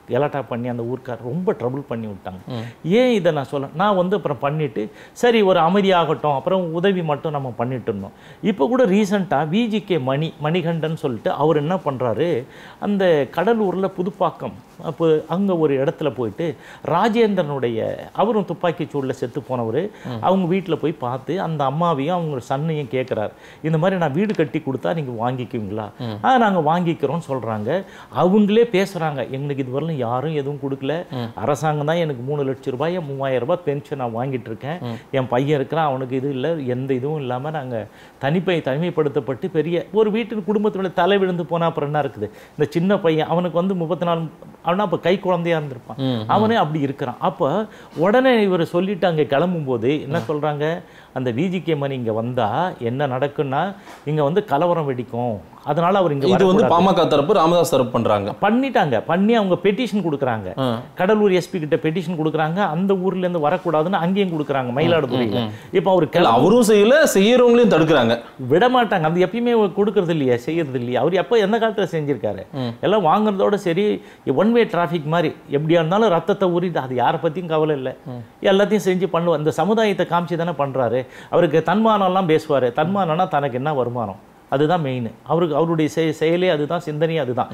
கலாட்டா பண்ணி அந்த ஊர்க்கார் ரொம்ப ட்ரபிள் பண்ணி விட்டாங்க. ஏன் இதை நான் சொல்ல நான் வந்து அப்புறம் பண்ணிட்டு சரி ஒரு அமைதியாகட்டும், அப்புறம் உதவி மட்டும் நம்ம பண்ணிட்டு இருந்தோம். இப்போ கூட ரீசெண்டாக விஜிகே மணி மணிகண்டன் சொல்லிட்டு அவர் என்ன பண்ணுறாரு, அந்த கடலூரில் புதுப்பாக்கம் அப்போ அங்கே ஒரு இடத்துல போயிட்டு ராஜேந்திரனுடைய அவரும் துப்பாக்கி சூடில் செத்து போனவர் அவங்க வீட்டில் போய் பார்த்து அந்த அம்மாவையும் அவங்க சன்னையும் கேட்குறாரு, இந்த மாதிரி நான் வீடு கட்டி கொடுத்தா நீங்கள் வாங்கிக்குவீங்களா? ஆ நாங்கள் வாங்கிக்கிறோம்னு சொல்கிறாங்க. அவங்களே பேசுகிறாங்க, எங்களுக்கு இது வரலும் யாரும் எதுவும் கொடுக்கல, அரசாங்கம் தான் எனக்கு மூணு லட்சம் ரூபாய் மூவாயிரம் ரூபாய் பென்ஷன் நான் வாங்கிட்டு இருக்கேன், என் பையன் இருக்கிறான் அவனுக்கு இது இல்லை, எந்த இதுவும் இல்லாமல் நாங்கள் தனிப்பை தனிமைப்படுத்தப்பட்டு பெரிய ஒரு வீட்டின் குடும்பத்தினுடைய தலை விழுந்து போனால் அப்புறம் என்ன இருக்குது? இந்த சின்ன பையன் அவனுக்கு வந்து முப்பத்தி நாலு அவனா அப்போ கை குழந்தையா இருந்திருப்பான், அவனே அப்படி இருக்கிறான். அப்போ உடனே இவர் சொல்லிட்டு அங்கே கிளம்பும்போது என்ன சொல்கிறாங்க, அந்த விஜிகே மணி இங்கே வந்தால் என்ன நடக்குன்னா இங்கே வந்து கலவரம் வெடிக்கும், அதனால அவர் இங்கே
இது வந்து பாமக தரப்பு ராமதாஸ் தரப்பு பண்ணுறாங்க
பண்ணிட்டாங்க பண்ணி அவங்க பெட்டிஷன் கொடுக்குறாங்க, கடலூர் எஸ்பி கிட்ட பெட்டிஷன் கொடுக்குறாங்க, அந்த ஊர்லேருந்து வரக்கூடாதுன்னு அங்கேயும் கொடுக்குறாங்க மயிலாடுதுறையில். இப்போ அவர்
அவரும் செய்யல செய்யறவங்களையும் தடுக்கிறாங்க,
விட மாட்டாங்க. அது எப்பயுமே கொடுக்கறது இல்லையா, செய்யறது இல்லையா? அவர் எப்போ எந்த காலத்தில் செஞ்சிருக்காரு? எல்லாம் வாங்குறதோட சரி, ஒன் வே டிராஃபிக் மாதிரி எப்படியா இருந்தாலும் ரத்தத்தை ஊறிது, அது யாரை பற்றியும் கவலை இல்லை, எல்லாத்தையும் செஞ்சு பண்ணுவார். இந்த சமுதாயத்தை காமிச்சு தானே பண்ணுறாரு. அவருக்கு தன்மானம்லாம் பேசுவார், தன்மானம்னா தனக்கு என்ன வருமானம், அதுதான் மெயின். அவருக்கு அவருடைய செயலே அதுதான், சிந்தனையே அதுதான்.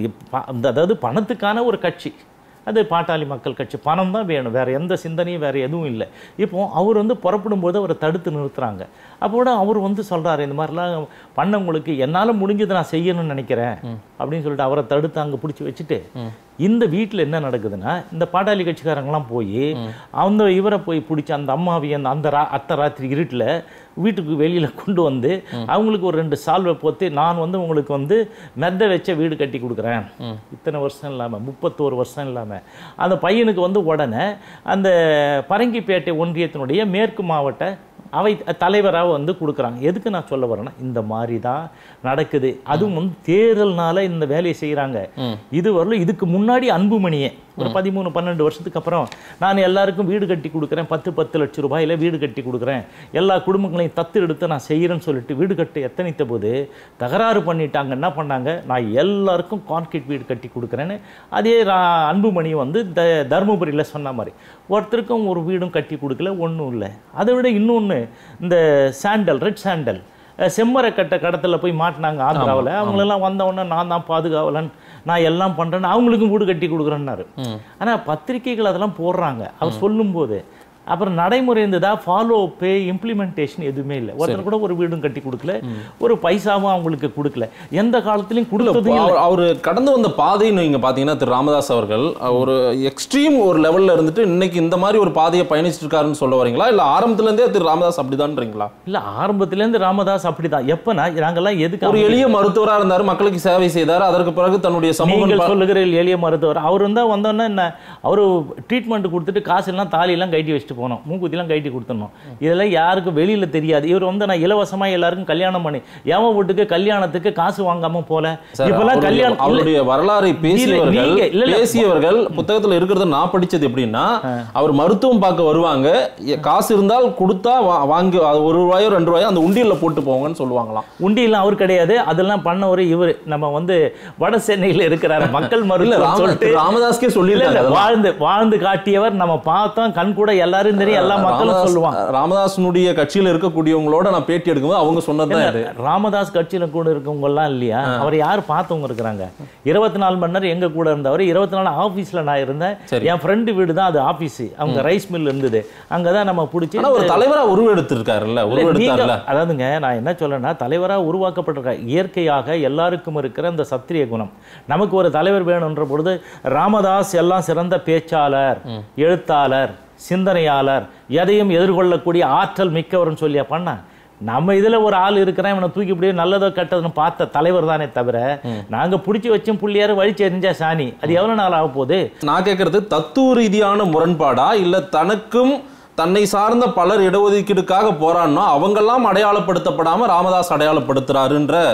அதாவது பணத்துக்கான ஒரு கட்சி அது பாட்டாளி மக்கள் கட்சி, பணம் தான் வேணும், வேறு எந்த சிந்தனையும் வேறு எதுவும் இல்லை. இப்போ அவர் வந்து புறப்படும்போது அவரை தடுத்து நிறுத்துறாங்க. அப்போ அவர் வந்து சொல்கிறாரு, இந்த மாதிரிலாம் பண்ணவங்களுக்கு என்னால் முடிஞ்சதை நான் செய்யணும்னு நினைக்கிறேன் அப்படின்னு சொல்லிட்டு அவரை தடுத்து அங்கே பிடிச்சி வச்சுட்டு இந்த வீட்டில் என்ன நடக்குதுன்னா, இந்த பாட்டாளி கட்சிக்காரங்களாம் போய் அந்த இவரை போய் பிடிச்சி அந்த அம்மாவை அந்த அந்த ரா அத்தை ராத்திரி இருட்டில் வீட்டுக்கு வெளியில் கொண்டு வந்து அவங்களுக்கு ஒரு ரெண்டு சால்வை போத்து, நான் வந்து உங்களுக்கு வந்து மெத்த வச்ச வீடு கட்டி கொடுக்குறேன், இத்தனை வருஷம் இல்லாமல் முப்பத்தோரு வருஷம் இல்லாமல். அந்த பையனுக்கு வந்து உடனே அந்த பரங்கிப்பேட்டை ஒன்றியத்தினுடைய மேற்கு மாவட்ட அவை தலைவராக வந்து கொடுக்குறாங்க. எதுக்கு நான் சொல்ல வரேன்னா, இந்த மாதிரி தான் நடக்குது. அதுவும் வந்து தேர்தல்னால இந்த வேலையை செய்கிறாங்க. இது வரல இதுக்கு முன்னாடி அன்புமணியே ஒரு பதிமூணு பன்னெண்டு வருஷத்துக்கு அப்புறம் நான் எல்லாருக்கும் வீடு கட்டி கொடுக்குறேன், பத்து பத்து லட்சம் ரூபாயில் வீடு கட்டி கொடுக்குறேன், எல்லா குடும்பங்களையும் தத்து எடுத்து நான் செய்கிறேன்னு சொல்லிட்டு வீடு கட்ட எத்தனைத்த போது தகராறு பண்ணிட்டாங்க. என்ன பண்ணாங்க, நான் எல்லாருக்கும் கான்கிரீட் வீடு கட்டி கொடுக்குறேன்னு அதே அன்புமணி வந்து த தருமபுரியில் சொன்ன மாதிரி ஒருத்தருக்கும் ஒரு வீடும் கட்டி கொடுக்கல, ஒன்றும் இல்லை. அதை விட இன்னொன்று, இந்த சாண்டல் ரெட் சாண்டல் செம்மரை கட்ட கடத்தில் போய் மாட்டினாங்க ஆந்திராவில். அவங்களெல்லாம் வந்தவொடனே நான் தான் பாதுகாவலன், நான் எல்லாம் பண்ணுறேன்னு அவங்களுக்கும் வீடு கட்டி கொடுக்குறேன்னாரு. ஆனால் பத்திரிகைகள் அதெல்லாம் போடுறாங்க. அவர் சொல்லும்போது அப்புறம் நடைமுறை இருந்ததா, ஃபாலோ பே இம்ப்ளிமெண்டேஷன் எதுவுமே இல்லை. ஒருத்தர் கூட ஒரு வீடும் கட்டி கொடுக்கல, ஒரு பைசாவும் அவங்களுக்கு கொடுக்கல, எந்த காலத்திலையும் கொடுத்தது.
அவர் கடந்து வந்த பாதைன்னு நீங்க பாத்தீங்கன்னா திரு ராமதாஸ் அவர்கள் ஒரு எக்ஸ்ட்ரீம் ஒரு லெவல்ல இருந்துட்டு இன்னைக்கு இந்த மாதிரி ஒரு பாதையை பயணிச்சுட்டு இருக்காருன்னு சொல்ல வரீங்களா, இல்ல ஆரம்பத்துல இருந்தே திரு ராமதாஸ் அப்படிதான்றீங்களா?
இல்ல, ஆரம்பத்துல இருந்து ராமதாஸ் அப்படிதான். எப்பனா நாங்கெல்லாம் எதுக்கு,
ஒரு எளிய மருத்துவரா இருந்தாரு, மக்களுக்கு சேவை செய்தார், அதற்கு பிறகு தன்னுடைய சமூகம்
சொல்லுகிற எளிய மருத்துவர் அவர் இருந்தா வந்தோன்னா என்ன, அவரு ட்ரீட்மெண்ட் கொடுத்துட்டு காசு எல்லாம் தாலி எல்லாம் கட்டி வச்சுட்டு போனோம், மூக்குத்திலாம் கைட்டி கொடுத்துடணும். இதெல்லாம் யாருக்கும் வெளியில தெரியாது. இவர் வந்து நான் இலவசமா எல்லாருக்கும் கல்யாணம் பண்ணி எவன் வீட்டுக்கு கல்யாணத்துக்கு காசு வாங்காம போல. இப்பெல்லாம் கல்யாணம்
அவருடைய வரலாறை பேசியவர்கள் பேசியவர்கள் புத்தகத்துல இருக்கிறத நான் படிச்சது எப்படின்னா, அவர் மருத்துவம் பார்க்க வருவாங்க, காசு இருந்தால் கொடுத்தா வாங்கி ஒரு ரூபாயோ ரெண்டு ரூபாயோ அந்த உண்டியல்ல போட்டு போவாங்கன்னு சொல்லுவாங்களாம்.
உண்டியெல்லாம் அவர் கிடையாது, அதெல்லாம் பண்ண ஒரு இவர் நம்ம வந்து வட சென்னையில் இருக்கிறார் மக்கள் மருத்துவர்
ராமதாஸ்கே சொல்லி
வாழ்ந்து வாழ்ந்து காட்டியவர். நம்ம பார்த்தோம் கண் கூட எல்லாரும் எல்லா மக்களும் சொல்லுவாங்க.
ராமதாசனுடைய கட்சியில இருக்கக்கூடியவங்களோட நான் பேட்டி எடுக்கும்போது அவங்க சொன்னதுதான் இது.
ராமதாஸ் கட்சியில கூட இருக்கவங்க எல்லாம் இல்லையா, அவர் யார் பார்த்தவங்க இருக்கிறாங்க. இருபத்தி நாலு மணி நேரம் எங்க கூட இருந்தவர். இருபத்தி நாலு ஆபீஸ்ல நான் இருந்தேன், என் ஃப்ரெண்டு வீடு தான் அது ஆபீஸ், அவங்க ரைஸ் மில் இருந்தது, அங்கதான் நம்ம பிடிச்சி
ஒரு தலைவரா உருவெடுத்திருக்காருல்ல.
அதாவதுங்க நான் என்ன சொல்றேன்னா, தலைவரா உருவாக்கப்பட்டிருக்காரு. இயற்கையாக எல்லாருக்கும் இருக்கிற அந்த சத்திரிய குணம். நமக்கு ஒரு தலைவர் வேணும்ன்ற பொழுது ராமதாஸ் எல்லாம் சிறந்த பேச்சாளர், எழுத்தாளர், சிந்தனையாளர், எதையும் எதிர்கொள்ளக்கூடிய ஆற்றல் மிக்கவர்னு சொல்லியா பண்ண. நம்ம இதுல ஒரு ஆள் இருக்கிறேன், இவனை தூக்கி இப்படியே நல்லதோ கெட்டதுன்னு பார்த்த தலைவர் தானே தவிர, நாங்க பிடிச்சி வச்சும் புள்ளியாரு வழிச்சு எரிஞ்சா சாணி, அது எவ்வளவு நாள் ஆக போகுது?
நான் கேட்கறது தத்துவ ரீதியான முரண்பாடா, இல்ல தனக்கும் தன்னை சார்ந்த பலர் இடஒதுக்கீடுக்காக போராடணும் அவங்கெல்லாம் அடையாளப்படுத்தப்படாம ராமதாஸ் அடையாளப்படுத்துறாருன்ற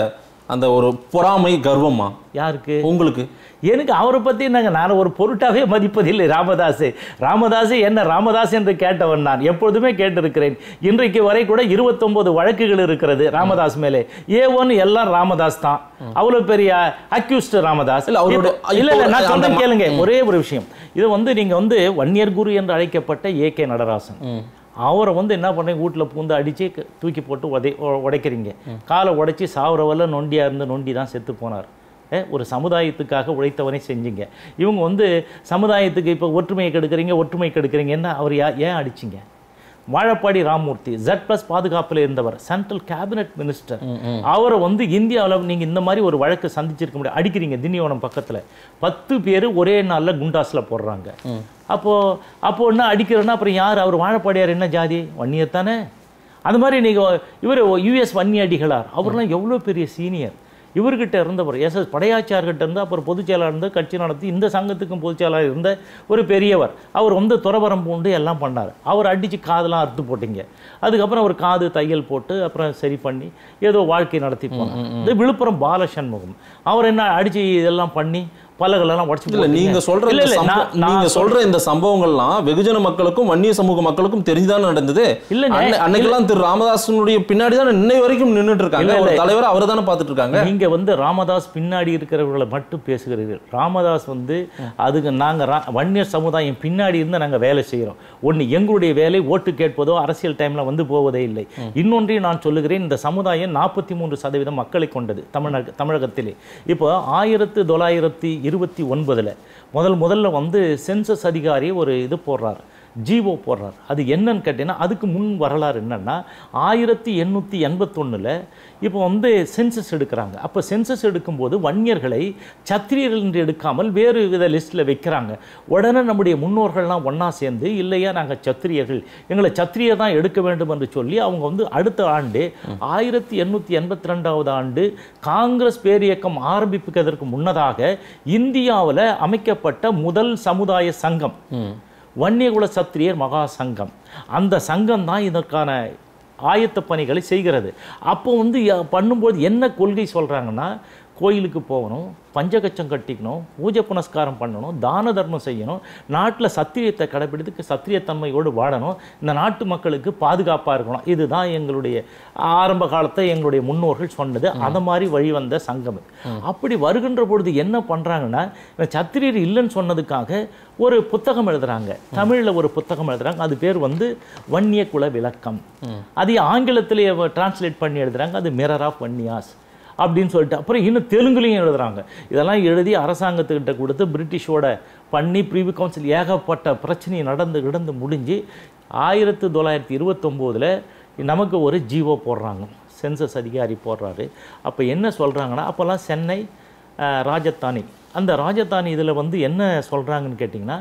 அந்த ஒரு பொறாமை கர்வமா
யாருக்கு?
உங்களுக்கு?
எனக்கு அவரை பற்றி நாங்கள் நான் ஒரு பொருட்டாவே மதிப்பதில்லை. ராமதாஸ் ராமதாஸ் என்ன ராமதாஸ் என்று கேட்டவன் நான் எப்பொழுதுமே கேட்டிருக்கிறேன். இன்றைக்கு வரை கூட இருபத்தொன்பது வழக்குகள் இருக்கிறது ராமதாஸ் மேலே. ஏ ஒன் எல்லாம் ராமதாஸ் தான். அவ்வளோ பெரிய அக்யூஸ்ட் ராமதாஸ்.
இல்ல அவரோட
இல்ல இல்ல நான் சொல்றேன் கேளுங்க. ஒரே ஒரு விஷயம், இது வந்து நீங்க வந்து வன்னியர் குரு என்று அழைக்கப்பட்ட ஏ கே நடராசன், அவரை வந்து என்ன பண்ணீங்க, வீட்டில் பூந்து அடித்து தூக்கி போட்டு உதை உடைக்கிறீங்க. காலை உடைச்சி சாவுறவெல்லாம் நொண்டியாக இருந்து நொண்டி தான் செத்து போனார். ஒரு சமுதாயத்துக்காக உழைத்தவனே செஞ்சீங்க. இவங்க வந்து சமுதாயத்துக்கு இப்போ ஒற்றுமையை கெடுக்கிறீங்க ஒற்றுமை கெடுக்கிறீங்க என்ன அவர் யா ஏன் அடிச்சிங்க? வாழப்பாடி ராமமூர்த்தி ஜெட் பிளஸ் பாதுகாப்பில் இருந்தவர், சென்ட்ரல் கேபினட் மினிஸ்டர். அவரை வந்து இந்தியாவில் நீங்கள் இந்த மாதிரி ஒரு வழக்கு சந்திச்சிருக்க முடியாது. அடிக்கிறீங்க திண்டிவனம் பக்கத்தில் பத்து பேர் ஒரே நாளில் குண்டாஸில் போடுறாங்க. அப்போது அப்போது என்ன அடிக்கிறேன்னா அப்புறம் யார் அவர்? வாழப்பாடியார் என்ன ஜாதி? வன்னியர் தானே. அந்த மாதிரி நீங்கள் இவர் யூஎஸ் வன்னி அடிகளார், அவர்லாம் எவ்வளோ பெரிய சீனியர். இவர்கிட்ட இருந்தவர் எஸ் எஸ் படையாச்சியார்கிட்ட இருந்து அப்புறம் பொதுச்செயலாளர் இருந்து கட்சி நடத்தி இந்த சங்கத்துக்கும் பொதுச்செயலாளர் இருந்த ஒரு பெரியவர். அவர் வந்து துறவரம் பூண்டு எல்லாம் பண்ணார். அவர் அடித்து காதெல்லாம் அறுத்து போட்டிங்க. அதுக்கப்புறம் அவர் காது தையல் போட்டு அப்புறம் சரி பண்ணி ஏதோ வாழ்க்கை நடத்தி போனார். இந்த விழுப்புரம் பாலசண்முகம் அவர் என்ன அடித்து இதெல்லாம் பண்ணி பலகளெல்லாம் உடச்சு.
இல்ல நீங்க சொல்ற நீங்க சொல்ற இந்த சம்பவங்கள்லாம் வெகுஜன மக்களுக்கும் வன்னிய சமூக மக்களுக்கும் தெரிஞ்சுதான் நடந்தது. இல்லங்க அன்னைக்கெல்லாம் திரு ராமதாசனுடைய பின்னாடி தான் இன்னை வரைக்கும் நின்றுட்டு இருக்காங்க. ஒரு தலைவர் அவர் தானே பார்த்துட்டு இருக்காங்க.
நீங்க வந்து ராமதாஸ் பின்னாடி இருக்கிறவர்களை மட்டும் பேசுகிறீர்கள். ராமதாஸ் வந்து அதுக்கு நாங்க வன்னியர் சமுதாயம் பின்னாடி இருந்து நாங்க வேலை செய்யறோம். ஒன்னு எங்களுடைய வேலை ஓட்டு கேட்பதோ அரசியல் டைம்ல வந்து போவதே இல்லை. இன்னொன்றையும் நான் சொல்லுகிறேன், இந்த சமுதாயம் நாற்பத்தி மூன்று சதவீதம் மக்களை கொண்டது தமிழக தமிழகத்திலே. இப்போ ஆயிரத்து தொள்ளாயிரத்தி இருபத்தி ஒன்பதுல முதல் முதல்ல வந்து சென்சஸ் அதிகாரி ஒரு இது போடுறார், ஜீவோ போடுறார். அது என்னன்னு கேட்டீங்கன்னா அதுக்கு முன் வரலாறு என்னன்னா ஆயிரத்தி எண்ணூற்றி எண்பத்தொன்னுல இப்போ வந்து சென்சஸ் எடுக்கிறாங்க. அப்போ சென்சஸ் எடுக்கும்போது வன்னியர்களை சத்திரியர்கள் என்று எடுக்காமல் வேறு வித லிஸ்ட்டில் வைக்கிறாங்க. உடனே நம்முடைய முன்னோர்கள்லாம் ஒன்றா சேர்ந்து இல்லையா நாங்கள் சத்திரியர்கள், எங்களை சத்திரியர் தான் எடுக்க வேண்டும் என்று சொல்லி அவங்க வந்து அடுத்த ஆண்டு ஆயிரத்தி எண்ணூற்றி எண்பத்தி ரெண்டாவது ஆண்டு காங்கிரஸ் பேரியக்கம் ஆரம்பிப்பதற்கு முன்னதாக இந்தியாவில் அமைக்கப்பட்ட முதல் சமுதாய சங்கம் வன்னியகுல சத்திரியர் மகா சங்கம். அந்த சங்கம் தான் இதற்கான ஆயத்த பணிகளை செய்கிறது. அப்போ வந்து பண்ணும்போது என்ன கொள்கை சொல்கிறாங்கன்னா, கோயிலுக்கு போகணும், பஞ்சகச்சம் கட்டிக்கணும், பூஜை புனஸ்காரம் பண்ணணும், தான தர்மம் செய்யணும், நாட்டில் சத்திரியத்தை கடைபிடித்து சத்திரியத்தன்மையோடு வாழணும், இந்த நாட்டு மக்களுக்கு பாதுகாப்பாக இருக்கணும். இதுதான் எங்களுடைய ஆரம்ப காலத்தை எங்களுடைய முன்னோர்கள் சொன்னது. அந்த மாதிரி வழிவந்த சங்கம். அப்படி வருகின்ற பொழுது என்ன பண்ணுறாங்கன்னா, சத்திரியர் இல்லைன்னு சொன்னதுக்காக ஒரு புத்தகம் எழுதுறாங்க, தமிழில் ஒரு புத்தகம் எழுதுறாங்க. அது பேர் வந்து வன்னிய குல விளக்கம். அது ஆங்கிலத்திலே டிரான்ஸ்லேட் பண்ணி எழுதுறாங்க, அது மிரர் ஆஃப் வன்னியாஸ் அப்படின்னு சொல்லிட்டு. அப்புறம் இன்னும் தெலுங்குலையும் எழுதுறாங்க. இதெல்லாம் எழுதி அரசாங்கத்துக்கிட்ட கொடுத்து பிரிட்டிஷோட பண்ணி ப்ரீவி கவுன்சில் ஏகப்பட்ட பிரச்சனை நடந்து கிடந்து முடிஞ்சு ஆயிரத்தி தொள்ளாயிரத்தி இருபத்தொம்போதில் நமக்கு ஒரு ஜீவோ போடுறாங்க, சென்சஸ் அதிகாரி போடுறாரு. அப்போ என்ன சொல்கிறாங்கன்னா, அப்போல்லாம் சென்னை ராஜதானி, அந்த ராஜதானி இதில் வந்து என்ன சொல்கிறாங்கன்னு கேட்டிங்கன்னா,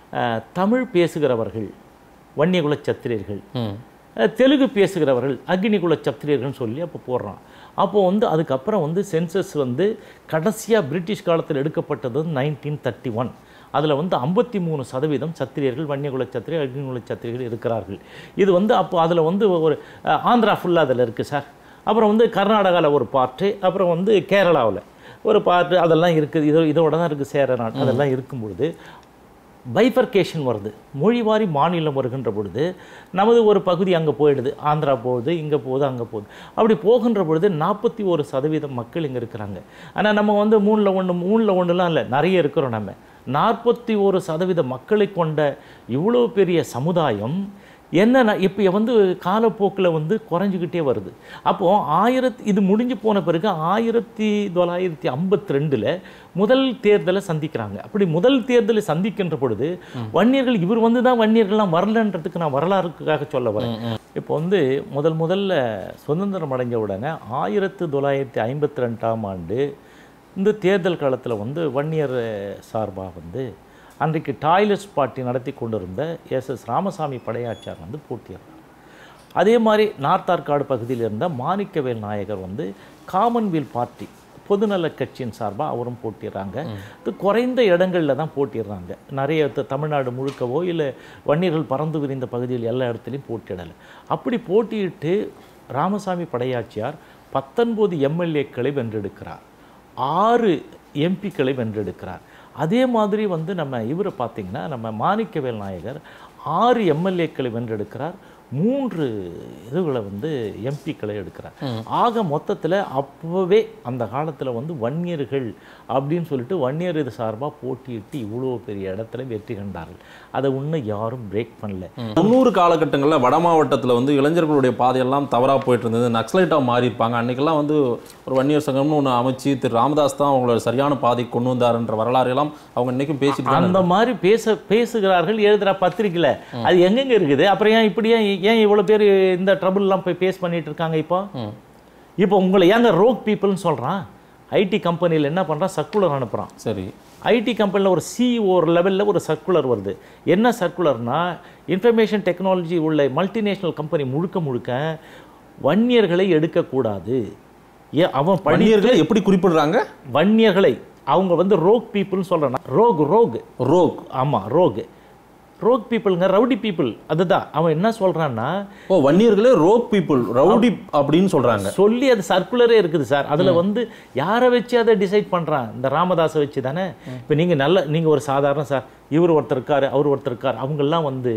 தமிழ் பேசுகிறவர்கள் வன்னியகுல சத்திரியர்கள், தெலுங்கு பேசுகிறவர்கள் அக்னிகுல சத்திரியர்கள்னு சொல்லி அப்போ போடுறான். அப்போது வந்து அதுக்கப்புறம் வந்து சென்சஸ் வந்து கடைசியாக பிரிட்டிஷ் காலத்தில் எடுக்கப்பட்டது நைன்டீன் தேர்ட்டி ஒன். அதில் வந்து ஐம்பத்தி மூணு சதவீதம் சத்திரியர்கள் வன்னியகுல சத்திரியர் அக்னிகுல சத்திரியர்கள் இருக்கிறார்கள். இது வந்து அப்போ அதில் வந்து ஒரு ஆந்திரா ஃபுல்லாக அதில் இருக்குது சார். அப்புறம் வந்து கர்நாடகாவில் ஒரு பார்ட்டு, அப்புறம் வந்து கேரளாவில் ஒரு பார்ட்டு, அதெல்லாம் இருக்குது. இதோ இதோட தான் இருக்குது சேர நாடு. அதெல்லாம் இருக்கும்பொழுது பைஃபர்கேஷன் வருது, மொழிவாரி மாநிலம் வருகின்ற பொழுது நமது ஒரு பகுதி அங்கே போயிடுது, ஆந்திரா போகுது, இங்கே போகுது, அங்கே போகுது. அப்படி போகின்ற பொழுது நாற்பத்தி ஒரு சதவீதம் மக்கள் இங்கே இருக்கிறாங்க. ஆனால் நம்ம வந்து மூணில் ஒன்று மூணில் ஒன்றுலாம் இல்லை, நிறைய இருக்கிறோம். நம்ம நாற்பத்தி ஒரு சதவீத மக்களை கொண்ட இவ்வளோ பெரிய சமுதாயம் என்னன்னா இப்போ வந்து காலப்போக்கில் வந்து குறைஞ்சிக்கிட்டே வருது. அப்போது ஆயிரத்தி இது முடிஞ்சு போன பிறகு ஆயிரத்தி தொள்ளாயிரத்தி ஐம்பத்தி ரெண்டில் முதல் தேர்தலை சந்திக்கிறாங்க. அப்படி முதல் தேர்தலை சந்திக்கின்ற பொழுது வன்னியர்கள் இவர் வந்து தான் வன்னியர்கள்லாம் வரலன்றதுக்கு நான் வரலாறுக்காக சொல்ல வரேன். இப்போ வந்து முதல் முதல்ல சுதந்திரம் அடைஞ்ச உடனே ஆயிரத்தி தொள்ளாயிரத்தி ஐம்பத்தி ரெண்டாம் ஆண்டு இந்த தேர்தல் காலத்தில் வந்து வன்னியர் சார்பாக வந்து அன்றைக்கு டாய்லெட்ஸ் பார்ட்டி நடத்தி கொண்டிருந்த எஸ் எஸ் ராமசாமி படையாச்சியார் வந்து போட்டியிடுறார். அதே மாதிரி நார்த் ஆற்காடு பகுதியில் இருந்த மாணிக்கவேல் நாயகர் வந்து காமன்வெல்த் பார்ட்டி பொதுநல கட்சியின் சார்பாக அவரும் போட்டிடுறாங்க. இது குறைந்த இடங்களில் தான் போட்டிடுறாங்க. நிறைய தமிழ்நாடு முழுக்கவோ இல்லை வன்னியர்கள் பறந்து விரிந்த பகுதியில் எல்லா இடத்துலையும் போட்டியிடலை. அப்படி போட்டியிட்டு ராமசாமி படையாச்சியார் பத்தொன்பது எம்எல்ஏக்களை வென்றெடுக்கிறார், ஆறு எம்பிக்களை வென்றெடுக்கிறார். அதே மாதிரி வந்து நம்ம இவரை பார்த்தீங்கன்னா நம்ம மாணிக்கவேல் நாயகர் ஆறு எம்எல்ஏக்களை வென்றெடுக்கிறார், மூன்று இதுகளை வந்து எம்பிக்களை எடுக்கிறார். ஆக மொத்தத்தில் அப்போவே அந்த காலத்தில் வந்து வன்னியர்கள் அப்படின்னு சொல்லிட்டு வன்னியர் இது சார்பாக போட்டியிட்டு இவ்வளோ பெரிய இடத்துல வெற்றி கண்டார்கள். அதை இன்னும் யாரும் பிரேக் பண்ணல.
தொண்ணூறு காலகட்டங்களில் வட மாவட்டத்தில் வந்து இளைஞர்களுடைய பாதையெல்லாம் தவறாக போயிட்டு இருந்தது, நக்சலைட்டாக மாறி இருப்பாங்க. அன்றைக்கெல்லாம் வந்து ஒரு வன்னியர் சங்கம்னு ஒன்று அமைச்சு திரு ராமதாஸ் தான் அவங்களோட சரியான பாதை கொண்டு வந்தாருன்ற வரலாறு எல்லாம் அவங்க இன்னைக்கும் பேசிட்டு
அந்த மாதிரி பேச பேசுகிறார்கள் எழுதுகிற பத்திரிக்கையில். அது எங்கெங்க இருக்குது? அப்புறம் ஏன் இப்படியே ஏன் இவ்வளோ பேர் இந்த ட்ரபிள்லாம் போய் பேஸ் பண்ணிட்டு இருக்காங்க? இப்போ இப்போ உங்களை ஏங்க ரோக் பீப்புள்னு சொல்கிறான்? ஐடி கம்பெனியில் என்ன பண்ணுறான்? சர்க்குலர் அனுப்புகிறான்.
சரி,
ஐடி கம்பெனியில் ஒரு சிஇஓ ஒரு லெவலில் ஒரு சர்க்குலர் வருது. என்ன சர்க்குலர்னா, இன்ஃபர்மேஷன் டெக்னாலஜி உள்ள மல்டிநேஷ்னல் கம்பெனி முழுக்க முழுக்க வன்னியர்களை எடுக்கக்கூடாது. ஏன் அவன்
வன்னியர்களை எப்படி குறிப்பிடுறாங்க?
வன்னியர்களை அவங்க வந்து ரோக் பீப்புள்னு சொல்கிறான். ரோக் ரோக்
ரோக்
ஆமாம், ரோக் ரோக் பீப்புளுங்க, ரவுடி பீப்புள். அதுதான் அவன் என்ன சொல்றான்னா, ஓ
வன்னியர்களே ரோக் பீப்புள், ரவுடி அப்படின்னு சொல்றாங்க
சொல்லி அது சர்க்குலரே இருக்குது சார். அதுல வந்து யாரை வச்சு அதை டிசைட் பண்றான்? இந்த ராமதாஸை வச்சு தானே. இப்போ நீங்க நல்ல நீங்க ஒரு சாதாரண சார், இவர் ஒருத்தர் இருக்காரு, அவர் ஒருத்தர் இருக்காரு, அவங்கெல்லாம் வந்து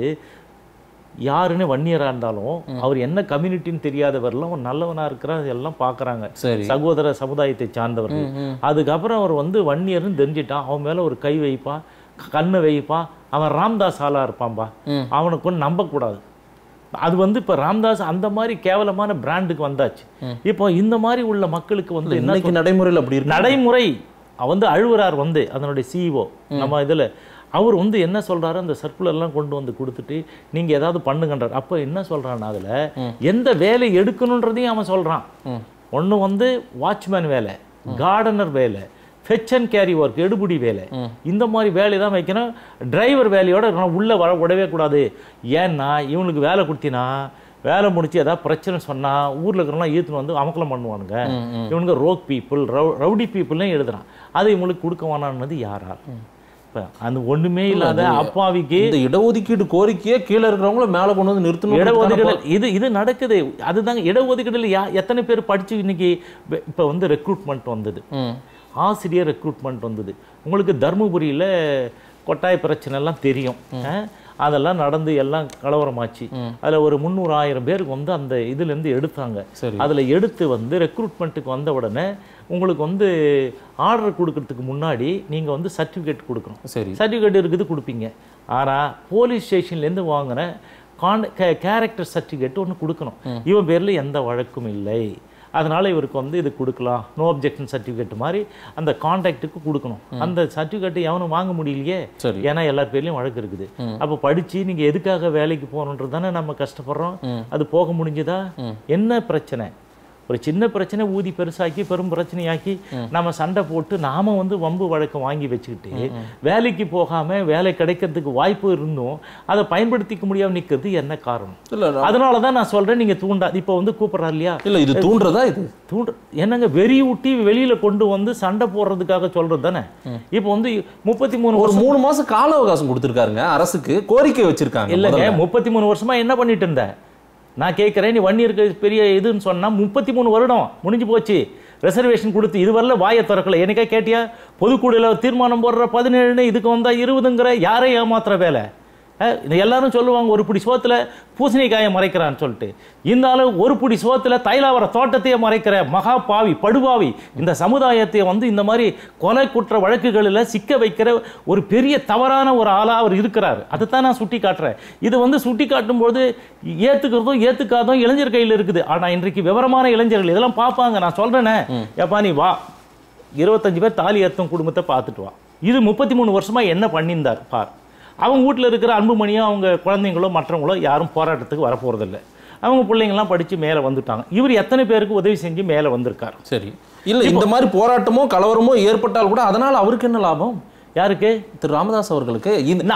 யாருன்னு வன்னியராக இருந்தாலும் அவர் என்ன கம்யூனிட்டின்னு தெரியாதவரெல்லாம் ஒரு நல்லவனா இருக்கிறார், எல்லாம் பார்க்குறாங்க, சகோதர சமுதாயத்தை சார்ந்தவர்கள். அதுக்கப்புறம் அவர் வந்து வன்னியர்னு தெரிஞ்சிட்டான், அவன் மேலே ஒரு கை வைப்பான், கண்ணை வைப்பான், அவன் ராம்தாஸ் ஆளா இருப்பான்பா, அவனுக்கு ஒன்று நம்பக்கூடாது. அது வந்து இப்போ ராம்தாஸ் அந்த மாதிரி கேவலமான பிராண்டுக்கு வந்தாச்சு. இப்போ இந்த மாதிரி உள்ள மக்களுக்கு வந்து என்ன
நடைமுறையில் அப்படி
நடைமுறை வந்து அழுவுறார் வந்து அதனுடைய சிஇஓ நம்ம இதில். அவர் வந்து என்ன சொல்றாரு, அந்த சர்க்குலர்லாம் கொண்டு வந்து கொடுத்துட்டு நீங்கள் ஏதாவது பண்ணுங்கன்றார். அப்போ என்ன சொல்கிறான், அதில் எந்த வேலை எடுக்கணுன்றதையும் அவன் சொல்கிறான். ஒன்று வந்து வாட்ச்மேன் வேலை, கார்டனர் வேலை, ஃபெச் அண்ட் கேரி ஒர்க், எடுபுடி வேலை, இந்த மாதிரி வேலை தான் வைக்கணும். டிரைவர் வேலையோட உள்ளே வர விடவே கூடாது. ஏன்னா இவனுக்கு வேலை கொடுத்தினா வேலை முடிச்சு ஏதாவது பிரச்சனை சொன்னால் ஊரில் இருக்கிறவங்களாம் ஈத்துன்னு வந்து அமக்கலம் பண்ணுவானுங்க. இவனுங்க ரோக் பீப்புள், ரவு ரவுடி பீப்புள்னு எழுதுறான். அதை இவங்களுக்கு கொடுக்க வேணான்னு யாரா? இப்போ அந்த ஒன்றுமே இல்லாத அப்பாவிக்கு
இந்த இடஒதுக்கீடு கோரிக்கையே கீழே இருக்கிறவங்கள மேலே கொண்டு வந்து நிறுத்தணும்.
இடஒதுக்கீடு இது இது நடக்குது. அதுதாங்க இடஒதுக்கீடுல யா எத்தனை பேர் படித்து இன்னைக்கு இப்போ வந்து ரெக்ரூட்மெண்ட் வந்தது, ஆசிரியர் ரெக்ரூட்மெண்ட் வந்தது. உங்களுக்கு தர்மபுரியில் கொட்டாய பிரச்சனைலாம் தெரியும். அதெல்லாம் நடந்து எல்லாம் கலவரமாச்சு. அதில் ஒரு முந்நூறு ஆயிரம் பேருக்கு வந்து அந்த இதுலேருந்து எடுத்தாங்க. அதில் எடுத்து வந்து ரெக்ரூட்மெண்ட்டுக்கு வந்த உடனே உங்களுக்கு வந்து ஆர்டர் கொடுக்கறதுக்கு முன்னாடி நீங்கள் வந்து சர்டிஃபிகேட் கொடுக்கணும். சரி, சர்டிஃபிகேட் இருக்குது கொடுப்பீங்க. ஆனால் போலீஸ் ஸ்டேஷன்லேருந்து வாங்கின கான் கேரக்டர் சர்டிஃபிகேட் ஒன்று கொடுக்கணும். இவன் பேரில் எந்த வழக்கும் இல்லை, அதனால் இவருக்கு வந்து இது கொடுக்கலாம், நோ அப்ஜெக்ஷன் சர்டிஃபிகேட் மாதிரி அந்த கான்டாக்டுக்கு கொடுக்கணும். அந்த சர்டிஃபிகேட்டை எவனும் வாங்க முடியலையே, ஏன்னா எல்லார் பேர்லையும் வழக்கு இருக்குது. அப்போ படித்து நீங்கள் எதுக்காக வேலைக்கு போகணுன்றது தானே நம்ம கஷ்டப்படுறோம். அது போக முடிஞ்சுதா? என்ன பிரச்சனை? ஒரு சின்ன பிரச்சனை ஊதி பெருசாக்கி பெரும் பிரச்சனையாக்கி நம்ம சண்டை போட்டு நாம வந்து வம்பு வழக்கம் வாங்கி வச்சுக்கிட்டு வேலைக்கு போகாம வேலை கிடைக்கிறதுக்கு வாய்ப்பு இருந்தும் அதை பயன்படுத்திக்க முடியாம நிற்கிறது என்ன காரணம்? அதனாலதான் நான் சொல்றேன், நீங்க தூண்டா இப்போ வந்து கூப்பிடுறா இல்லையா,
இல்ல இது தூண்டுறதா? இது
தூண்டு என்னங்க வெறி ஊட்டி வெளியில கொண்டு வந்து சண்டை போடுறதுக்காக சொல்றது தானே. இப்போ வந்து முப்பத்தி மூணு
ஒரு மூணு மாசம் கால அவகாசம் கொடுத்துருக்காருங்க அரசுக்கு, கோரிக்கை வச்சிருக்காங்க.
இல்லைங்க, முப்பத்தி மூணு வருஷமா என்ன பண்ணிட்டு இருந்த? நான் கேட்குறேன், நீ வன்னியருக்கு பெரிய இதுன்னு சொன்னால் முப்பத்தி மூணு வருடம் முடிஞ்சு போச்சு. ரிசர்வேஷன் கொடுத்து இதுவரையில வாயை திறக்கல. எனக்கே கேட்டியா? பொதுக்குழுவில் தீர்மானம் போடுற பதினேழுன்னு இதுக்கு வந்தால் இருபதுங்கிற யாரை ஏமாத்துற வேலை? எல்லாரும் சொல்லுவாங்க ஒரு பிடி சோத்துல பூசணிக்காயை மறைக்கிறான்னு சொல்லிட்டு. இந்த ஆளு ஒரு பிடி சோத்துல தைலாவர தோட்டத்தையே மறைக்கிற மகா பாவி படுபாவி இந்த சமுதாயத்தை வந்து இந்த மாதிரி கொலை குற்ற வழக்குகளில் சிக்க வைக்கிற ஒரு பெரிய தவறான ஒரு ஆளாக அவர் இருக்கிறார். அதைத்தான் நான் சுட்டி காட்டுறேன். இது வந்து சுட்டி காட்டும்போது ஏற்றுக்கிறதும் ஏற்றுக்காதும் இளைஞர் கையில் இருக்குது. ஆனால் இன்றைக்கு விவரமான இளைஞர்கள் இதெல்லாம் பார்ப்பாங்க. நான் சொல்றேனே, எப்பா நீ வா, இருபத்தஞ்சு பேர் தாலி ஏற்றும் குடும்பத்தை பார்த்துட்டு வா. இது முப்பத்தி மூணு வருஷமா என்ன பண்ணியிருந்தார் பார். அவங்க வீட்டில் இருக்கிற அன்புமணியோ அவங்க குழந்தைங்களோ மற்றவங்களோ யாரும் போராட்டத்துக்கு வரப்போறதில்லை. அவங்க பிள்ளைங்கள்லாம் படித்து மேலே வந்துட்டாங்க. இவர் எத்தனை பேருக்கு உதவி செஞ்சு மேலே வந்திருக்கார்?
சரி, இல்லை இந்த மாதிரி போராட்டமோ கலவரமோ ஏற்பட்டால் கூட அதனால் அவருக்கு என்ன லாபம்?
யாருக்கு?
திரு ராமதாஸ் அவர்களுக்கு.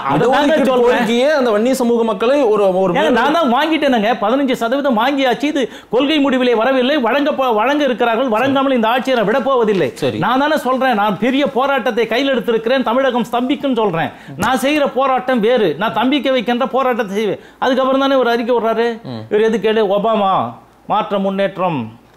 அந்த வன்னிய சமூக மக்களை ஒரு
நான் தான் வாங்கிட்டேனுங்க, பதினஞ்சு சதவீதம் வாங்கியாச்சு. இது கொள்கை முடிவிலே வரவில்லை, வழங்க வழங்க இருக்கிறார்கள். வழங்காமல் இந்த ஆட்சியை நான் விடப்போவதில்லை. நான் தானே சொல்றேன், நான் பெரிய போராட்டத்தை கையில் எடுத்திருக்கிறேன், தமிழகம் ஸ்தம்பிக்கும் சொல்றேன். நான் செய்யற போராட்டம் வேறு, நான் தம்பிக்க வைக்கின்ற போராட்டத்தை செய்வேன். அதுக்கப்புறம் தானே ஒரு அறிக்கை விடுறாரு. இவர் எது கேளு, ஒபாமா மாற்ற முன்னேற்றம்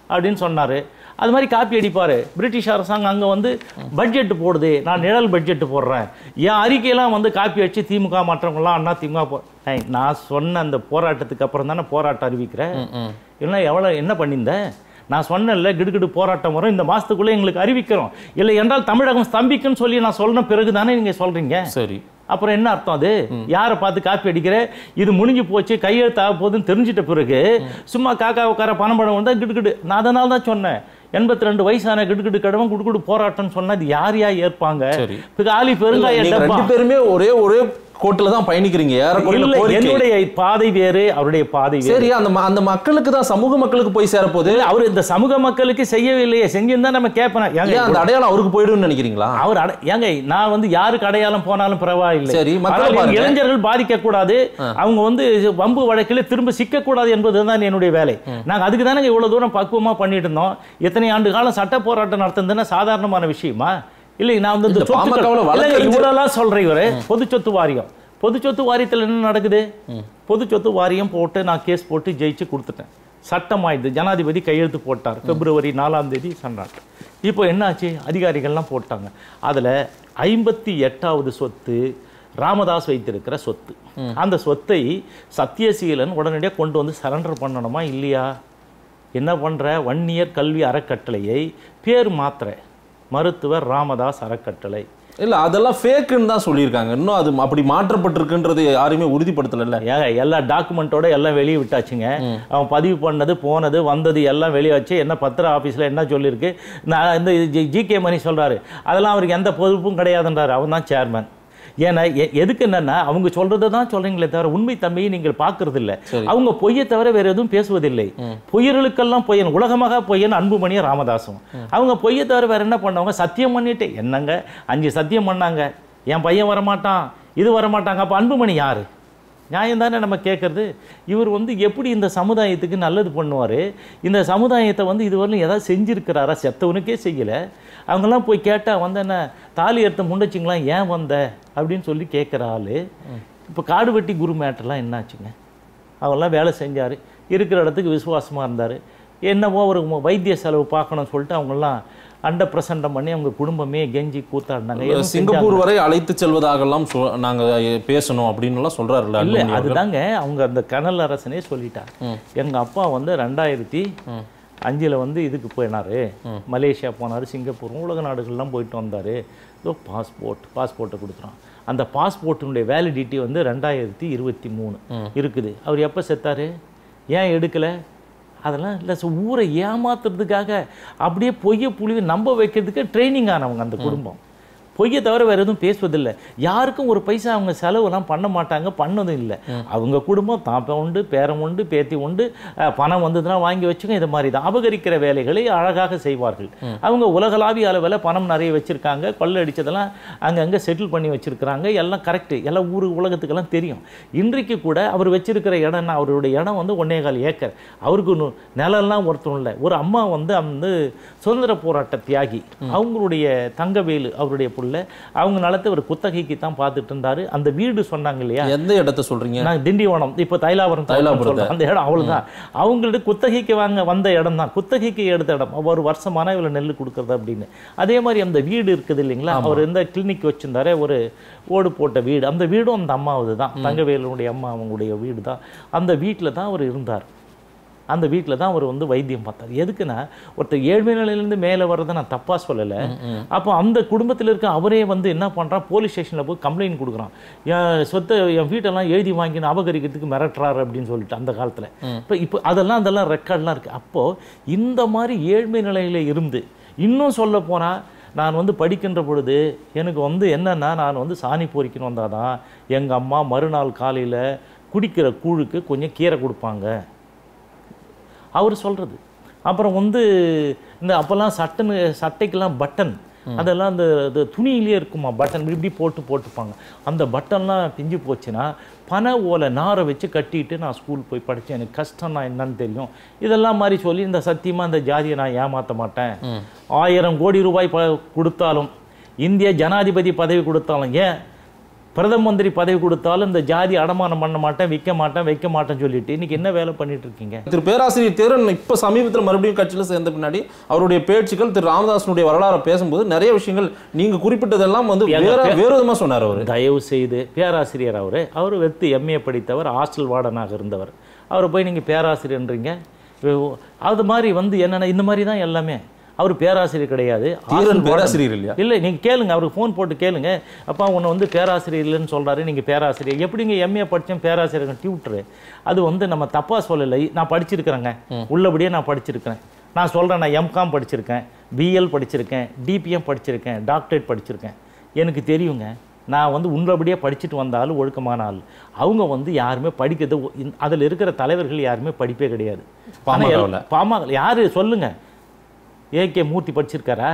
அப்படின்னு சொன்னார். அது மாதிரி காப்பி அடிப்பார். பிரிட்டிஷ் அரசாங்கம் அங்கே வந்து பட்ஜெட் போடுது, நான் நிழல் பட்ஜெட் போடுறேன், என் அறிக்கையெல்லாம் வந்து காப்பி அடிச்சு திமுக மற்றவங்களாம் அண்ணா திமுக போ நான் சொன்ன அந்த போராட்டத்துக்கு அப்புறம் தானே போராட்டம் அறிவிக்கிறேன். இல்லைன்னா எவ்வளோ என்ன பண்ணியிருந்தேன் நான் சொன்னேன்ல, கிடுகிடு போராட்டம் வரும் இந்த மாதத்துக்குள்ளே எங்களுக்கு அறிவிக்கிறோம், இல்லை என்றால் தமிழகம் ஸ்தம்பிக்குன்னு சொல்லி நான் சொன்ன பிறகு தானே நீங்கள் சொல்கிறீங்க. சரி, அப்புறம் என்ன அர்த்தம்? அது யாரை பார்த்து காப்பி அடிக்கிற, இது முடிஞ்சு போச்சு கையெழுத்து ஆக போகுதுன்னு தெரிஞ்சிட்ட பிறகு சும்மா காக்கா உட்கார பணம் படம் வந்தால் கிடுகிடு. நான் அதனால தான் சொன்னேன், எண்பத்தி ரெண்டு வயசான கிடுகிடு கடவன் குடுகுடு போராட்டம்னு சொன்னா இது யார் யார் ஏற்பாங்க? ஆலி பெருங்காய
ரெண்டு பேருமே ஒரே ஒரே கோட்டில தான் பயணிக்கிறீங்க.
என்னுடைய பாதை வேறு, அவருடைய பாதை வேறு.
சரி, அந்த அந்த மக்களுக்கு தான், சமூக மக்களுக்கு போய் சேரப்போது.
அவர் இந்த சமூக மக்களுக்கு செய்யவில்லையே, செஞ்சிருந்தா நம்ம கேட்பேன்.
அந்த அடையாளம் அவருக்கு போயிடும் நினைக்கிறீங்களா?
அவர் ஏங்க, நான் வந்து யாருக்கு அடையாளம் போனாலும் பரவாயில்லை,
சரி,
இளைஞர்கள் பாதிக்க கூடாது, அவங்க வந்து வம்பு வழக்கில் திரும்ப சிக்க கூடாது என்பதுதான் என்னுடைய வேலை. நாங்க அதுக்கு தானே இவ்வளவு தூரம் பக்குவமா பண்ணிட்டு இருந்தோம். எத்தனை ஆண்டு காலம் சட்ட போராட்டம் நடத்துறதுன்னா சாதாரணமான விஷயமா? இல்லை, நான் வந்து இவ்வளோலாம் சொல்றேன். இவரு பொது சொத்து வாரியம், பொது சொத்து வாரியத்தில் என்ன நடக்குது? பொது சொத்து வாரியம் போட்டு நான் கேஸ் போட்டு ஜெயிச்சு கொடுத்துட்டேன், சட்டம் ஆயிடுது, ஜனாதிபதி கையெழுத்து போட்டார் பிப்ரவரி நாலாம் தேதி சொன்னார். இப்போ என்னாச்சு? அதிகாரிகள்லாம் போட்டாங்க. அதில் ஐம்பத்தி எட்டாவது சொத்து ராமதாஸ் வைத்திருக்கிற சொத்து. அந்த சொத்தை சத்யசீலன் உடனடியாக கொண்டு வந்து சரண்டர் பண்ணணுமா இல்லையா? என்ன பண்ற? ஒன் இயர் கல்வி அறக்கட்டளையை பேர் மாத்திர மருத்துவர் ராமதாஸ் அறக்கட்டளை.
இல்ல, அதெல்லாம் ஃபேக்குன்னு தான் சொல்லியிருக்காங்க. இன்னும் அது அப்படி மாற்றப்பட்டிருக்குன்றது யாருமே உறுதிப்படுத்தல.
ஏங்க, எல்லா டாக்குமெண்ட்டோட எல்லாம் வெளியே விட்டாச்சுங்க. அவன் பதிவு பண்ணது போனது வந்தது எல்லாம் வெளியே வச்சு என்ன பத்திர ஆஃபீஸில் என்ன சொல்லியிருக்கு. நான் இந்த ஜி கே மணி சொல்கிறாரு, அதெல்லாம் அவருக்கு எந்த பொறுப்பும் கிடையாதுன்றாரு. அவன் தான் சேர்மன். ஏன்னா எதுக்கு என்னன்னா, அவங்க சொல்றதை தான் சொல்றீங்களே தவிர உண்மை தன்மையை நீங்கள் பார்க்கறது இல்லை. அவங்க பொய்யை தவிர வேற எதுவும் பேசுவதில்லை. பொய்யர்களுக்கெல்லாம் பொய்யன், உலகமாக பொய்யன் அன்புமணியும் ராமதாசும். அவங்க பொய்யை தவிர வேற என்ன பண்ணவங்க? சத்தியம் பண்ணிட்டு என்னங்க அஞ்சு சத்தியம் பண்ணாங்க, என் பையன் வரமாட்டான், இது வரமாட்டாங்க. அப்போ அன்புமணி யாரு? நியாயம் தானே நம்ம கேட்கறது. இவர் வந்து எப்படி இந்த சமுதாயத்துக்கு நல்லது பண்ணுவார்? இந்த சமுதாயத்தை வந்து இதுவரையிலும் ஏதாவது செஞ்சுருக்கிறாரா? செத்தவனுக்கே செய்யலை. அவங்கெல்லாம் போய் கேட்டால் வந்து என்ன தாலி எடுத்த முண்டச்சிங்களாம் ஏன் வந்த அப்படின்னு சொல்லி கேட்குற ஆள். இப்போ காடு வெட்டி குரு மேட்டர்லாம் என்னாச்சுங்க? அவங்கெல்லாம் வேலை செஞ்சார், இருக்கிற இடத்துக்கு விசுவாசமாக இருந்தார். என்னவோ ஒரு வைத்திய செலவு பார்க்கணும்னு சொல்லிட்டு அவங்கெல்லாம் அண்ட பிரசண்டம் பண்ணி அவங்க குடும்பமே கெஞ்சி கூத்தாடினாங்க.
சிங்கப்பூர் வரை அழைத்து செல்வதாகலாம் நாங்கள் பேசணும் அப்படின்னு சொல்றாருல்ல.
இல்லை, அதுதாங்க அவங்க அந்த கனல் அரசனே சொல்லிட்டார். எங்கள் அப்பா வந்து ரெண்டாயிரத்தி அஞ்சில் வந்து இதுக்கு போயினார், மலேசியா போனார், சிங்கப்பூர் உலக நாடுகள்லாம் போயிட்டு வந்தார். இதோ பாஸ்போர்ட் பாஸ்போர்ட்டை கொடுத்துறான். அந்த பாஸ்போர்ட்டினுடைய வேலிடிட்டி வந்து ரெண்டாயிரத்தி இருபத்தி மூணு இருக்குது. அவர் எப்போ செத்தார்? ஏன் எடுக்கலை? அதெல்லாம் இல்லை, ஊரை ஏமாத்துறதுக்காக அப்படியே பொய்ய புளிவை நம்ப வைக்கிறதுக்கு ட்ரைனிங் ஆனவங்க அந்த குடும்பம். பொய்யை தவிர வேறு எதுவும் பேசுவதில்லை. யாருக்கும் ஒரு பைசா அவங்க செலவுலாம் பண்ண மாட்டாங்க, பண்ணதும் இல்லை. அவங்க குடும்பம் தாப்பம் உண்டு, பேரம் உண்டு, பேத்தி உண்டு, பணம் வந்ததுன்னா வாங்கி வச்சுங்க. இது மாதிரி தான் அபகரிக்கிற வேலைகளை அழகாக செய்வார்கள். அவங்க உலகளாவிய அளவில் பணம் நிறைய வச்சுருக்காங்க, கொள்ளை அடித்ததெல்லாம் அங்கங்கே செட்டில் பண்ணி வச்சுருக்கிறாங்க. எல்லாம் கரெக்டு, எல்லாம் ஊர் உலகத்துக்கெல்லாம் தெரியும். இன்றைக்கு கூட அவர் வச்சிருக்கிற இடம்னா, அவருடைய இடம் வந்து ஒன்னே கால் ஏக்கர். அவருக்கு நிலம்லாம் ஒருத்தரும் இல்லை. ஒரு அம்மா வந்து வந்து சுதந்திர போராட்ட தியாகி, அவங்களுடைய தங்கவேலு அவருடைய அவங்க நிலத்தை ஒரு குத்தகைக்கு தான் பார்த்துட்டு இருந்தாரு. அந்த வீடு சொன்னாங்க இல்லையா,
எந்த இடத்த சொல்றீங்க?
நான் திண்டிவனம், இப்போ தைலாபுரம் அந்த இடம், அவ்வளவுதான். அவங்களுக்கு குத்தகைக்கு வாங்க வந்த இடம் தான், குத்தகைக்கு எடுத்த இடம். ஒரு வருஷமான இவ்வளவு நெல் கொடுக்கறது அப்படின்னு. அதே மாதிரி அந்த வீடு இருக்குது இல்லைங்களா, அவர் எந்த கிளினிக் வச்சிருந்தாரு, ஒரு ஓடு போட்ட வீடு. அந்த வீடும் அந்த அம்மாவது தான், தங்கவேலுடைய அம்மா அவங்களுடைய வீடு தான். அந்த வீட்டில் தான் அவர் இருந்தார். அந்த வீட்டில் தான் அவர் வந்து வைத்தியம் பார்த்தார். எதுக்குன்னா, ஒருத்தர் ஏழ்மை நிலையிலேருந்து மேலே வர்றதை நான் தப்பாக சொல்லலை. அப்போ அந்த குடும்பத்தில் இருக்க அவரே வந்து என்ன பண்ணுறான், போலீஸ் ஸ்டேஷனில் போய் கம்ப்ளைண்ட் கொடுக்குறான். என் சொத்தை என் வீட்டெல்லாம் எழுதி வாங்கின்னு அபகரிக்கிறதுக்கு மிரட்டுறாரு அப்படின்னு சொல்லிட்டு அந்த காலத்தில். இப்போ இப்போ அதெல்லாம் அதெல்லாம் ரெக்கார்ட்லாம் இருக்குது. அப்போது இந்த மாதிரி ஏழ்மை நிலையில் இருந்து, இன்னும் சொல்ல போனால் நான் வந்து படிக்கின்ற பொழுது எனக்கு வந்து என்னென்னா, நான் வந்து சாணி பொறிக்கணும் வந்தால் தான் எங்கள் அம்மா மறுநாள் காலையில் குடிக்கிற கூழுக்கு கொஞ்சம் கீரை கொடுப்பாங்க அவர் சொல்கிறது. அப்புறம் வந்து இந்த அப்போல்லாம் சட்டன் சட்டைக்கெல்லாம் பட்டன், அதெல்லாம் அந்த துணியிலே இருக்குமா பட்டன், இப்படி போட்டு போட்டுப்பாங்க. அந்த பட்டன்லாம் பிஞ்சு போச்சுன்னா பனை ஓலை நாரை வச்சு கட்டிட்டு நான் ஸ்கூல் போய் படித்தேன். எனக்கு கஷ்டம்னா என்னன்னு தெரியும். இதெல்லாம் மாதிரி சொல்லி இந்த சத்தியமாக இந்த ஜாதியை நான் ஏமாற்ற மாட்டேன். ஆயிரம் கோடி ரூபாய் ப கொடுத்தாலும், இந்திய ஜனாதிபதி பதவி கொடுத்தாலும், ஏன் பிரதம மந்திரி பதவி கொடுத்தாலும் இந்த ஜாதி அடமானம் பண்ண மாட்டேன், விற்க மாட்டேன், வைக்க மாட்டேன்னு சொல்லிட்டு இன்னைக்கு என்ன வேலை பண்ணிட்டு இருக்கீங்க?
திரு பேராசிரியர் தேரன் இப்போ சமீபத்தில் மறுபடியும் கட்சியில் சேர்ந்த பின்னாடி அவருடைய பேச்சுக்கள் திரு ராமதாசனுடைய வரலாறை பேசும்போது நிறைய விஷயங்கள் நீங்க குறிப்பிட்டதெல்லாம் வந்து வேற வேறு விதமாக சொன்னார் அவர்.
தயவு செய்து பேராசிரியர் அவரு அவர் வெத்து எம்ஏ படித்தவர், ஹாஸ்டல் வார்டனாக இருந்தவர். அவரை போய் நீங்கள் பேராசிரியர்ன்றீங்க. அது மாதிரி வந்து என்னென்ன இந்த மாதிரி தான் எல்லாமே. அவர் பேராசிரியர் கிடையாது,
பேராசிரியர் இல்லையா?
இல்லை, நீங்கள் கேளுங்க, அவருக்கு ஃபோன் போட்டு கேளுங்க. அப்பா உன்னை வந்து பேராசிரியர் இல்லைன்னு சொல்கிறாரு, நீங்கள் பேராசிரியர் எப்படிங்க? எம்ஏ படித்தேன், பேராசிரியர் டியூட்டரு. அது வந்து நம்ம தப்பாக சொல்லலை. நான் படிச்சிருக்கிறேங்க, உள்ளபடியே நான் படிச்சிருக்கிறேன். நான் சொல்கிறேன், நான் எம்காம் படிச்சிருக்கேன், பிஎல் படிச்சிருக்கேன், டிபிஎம் படிச்சிருக்கேன், டாக்டரேட் படிச்சிருக்கேன். எனக்கு தெரியுங்க. நான் வந்து உள்ளபடியே படிச்சுட்டு வந்தாலும் ஒழுக்கமான ஆள். அவங்க வந்து யாருமே படிக்கிறது, அதில் இருக்கிற தலைவர்கள் யாருமே படிப்பே கிடையாது. பாமக யார் சொல்லுங்க? ஏகே மூர்த்தி படிச்சிருக்காரா?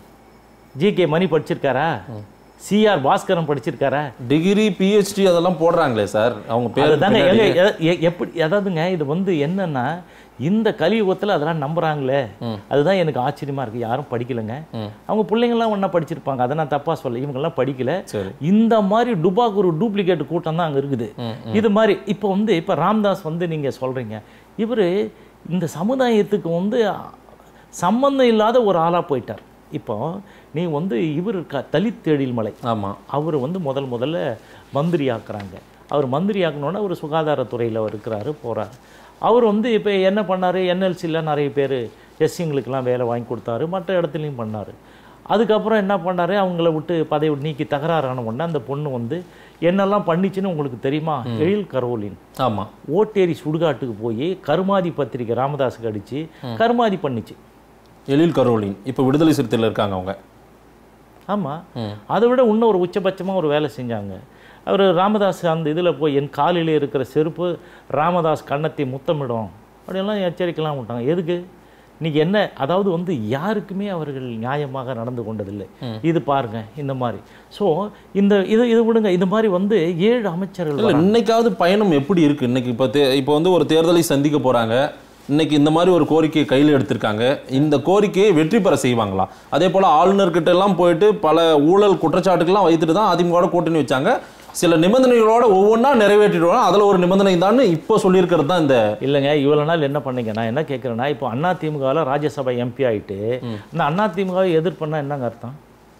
ஜி கே மணி படிச்சிருக்காரா? சிஆர் பாஸ்கரன் படிச்சிருக்காரா?
டிகிரி பிஹெச்டி அதெல்லாம் போடுறாங்களே சார், அவங்க பேர்
தாங்க. எப்படி அதாவதுங்க, இது வந்து என்னன்னா இந்த கலியுகத்தில் அதெல்லாம் நம்புறாங்களே, அதுதான் எனக்கு ஆச்சரியமா இருக்கு. யாரும் படிக்கலைங்க. அவங்க பிள்ளைங்கள்லாம் ஒன்றா படிச்சிருப்பாங்க, அதை நான் தப்பா சொல்ல. இவங்கெல்லாம் படிக்கல. இந்த மாதிரி டுபாக்கு ஒரு டூப்ளிகேட் கூட்டம் தான் அங்கே இருக்குது. இது மாதிரி இப்போ வந்து இப்போ ராம்தாஸ் வந்து நீங்கள் சொல்றீங்க, இவர் இந்த சமுதாயத்துக்கு வந்து சம்பந்தம் இல்லாத ஒரு ஆளாக போயிட்டார். இப்போ நீ வந்து இவர் க தலித் எழில் மலை, ஆமாம், அவர் வந்து முதல் முதல்ல மந்திரி ஆக்குறாங்க. அவர் மந்திரி ஆக்கணுன்னா அவர் சுகாதாரத்துறையில் இருக்கிறாரு, போகிறார். அவர் வந்து இப்போ என்ன பண்ணார்? என்எல்சியில் நிறைய பேர் எஸ்சிங்களுக்கெல்லாம் வேலை வாங்கி கொடுத்தாரு, மற்ற இடத்துலையும் பண்ணார். அதுக்கப்புறம் என்ன பண்ணார்? அவங்கள விட்டு பதவி நீக்கி தகராறான உடனே அந்த பொண்ணு வந்து என்னெல்லாம் பண்ணிச்சுன்னு உங்களுக்கு தெரியுமா? எழில் கரோலின், ஆமாம், ஓட்டேரி சுடுகாட்டுக்கு போய் கருமாதி பத்திரிக்கை ராமதாஸுக்கு அடித்து கருமாதி பண்ணிச்சு.
எழில் கரோலின் இப்போ விடுதலை சிறுத்தையில் இருக்காங்க அவங்க.
ஆமாம், அதை விட இன்னும் ஒரு உச்சபட்சமாக ஒரு வேலை செஞ்சாங்க. அவர் ராமதாஸ் அந்த இதில் போய் என் காலில் இருக்கிற செருப்பு ராமதாஸ் கன்னத்தை முத்தமிடும் அப்படியெல்லாம் எச்சரிக்கைலாம் விட்டாங்க. எதுக்கு? இன்னைக்கு என்ன, அதாவது வந்து யாருக்குமே அவர்கள் நியாயமாக நடந்து கொண்டதில்லை. இது பாருங்க இந்த மாதிரி. ஸோ இந்த இது இது விடுங்க, இந்த மாதிரி வந்து ஏழு அமைச்சர்கள்.
இன்னைக்காவது பயணம் எப்படி இருக்கு? இன்னைக்கு இப்போ தே இப்போ வந்து ஒரு தேர்தலை சந்திக்க போறாங்க. இன்னைக்கு இந்த மாதிரி ஒரு கோரிக்கையை கையில் எடுத்திருக்காங்க. இந்த கோரிக்கையை வெற்றி பெற செய்வாங்களா? அதே போல ஆளுநர்கிட்ட எல்லாம் போயிட்டு பல ஊழல் குற்றச்சாட்டுகள்லாம் வைத்துட்டு தான் அதிமுக கூட்டணி வச்சாங்க. சில நிபந்தனைகளோட ஒவ்வொன்றா நிறைவேற்றிடுவாங்க. அதில் ஒரு நிபந்தனை தான் இப்போ சொல்லியிருக்கிறது தான் இந்த. இல்லைங்க, இவ்வளோ நாள் என்ன பண்ணீங்க? நான் என்ன கேட்குறேன்னா, இப்போ அதிமுகவில் ராஜ்யசபா எம்பி ஆகிட்டு இந்த அதிமுகவை எதிர்ப்புன்னா என்னங்க அர்த்தம்?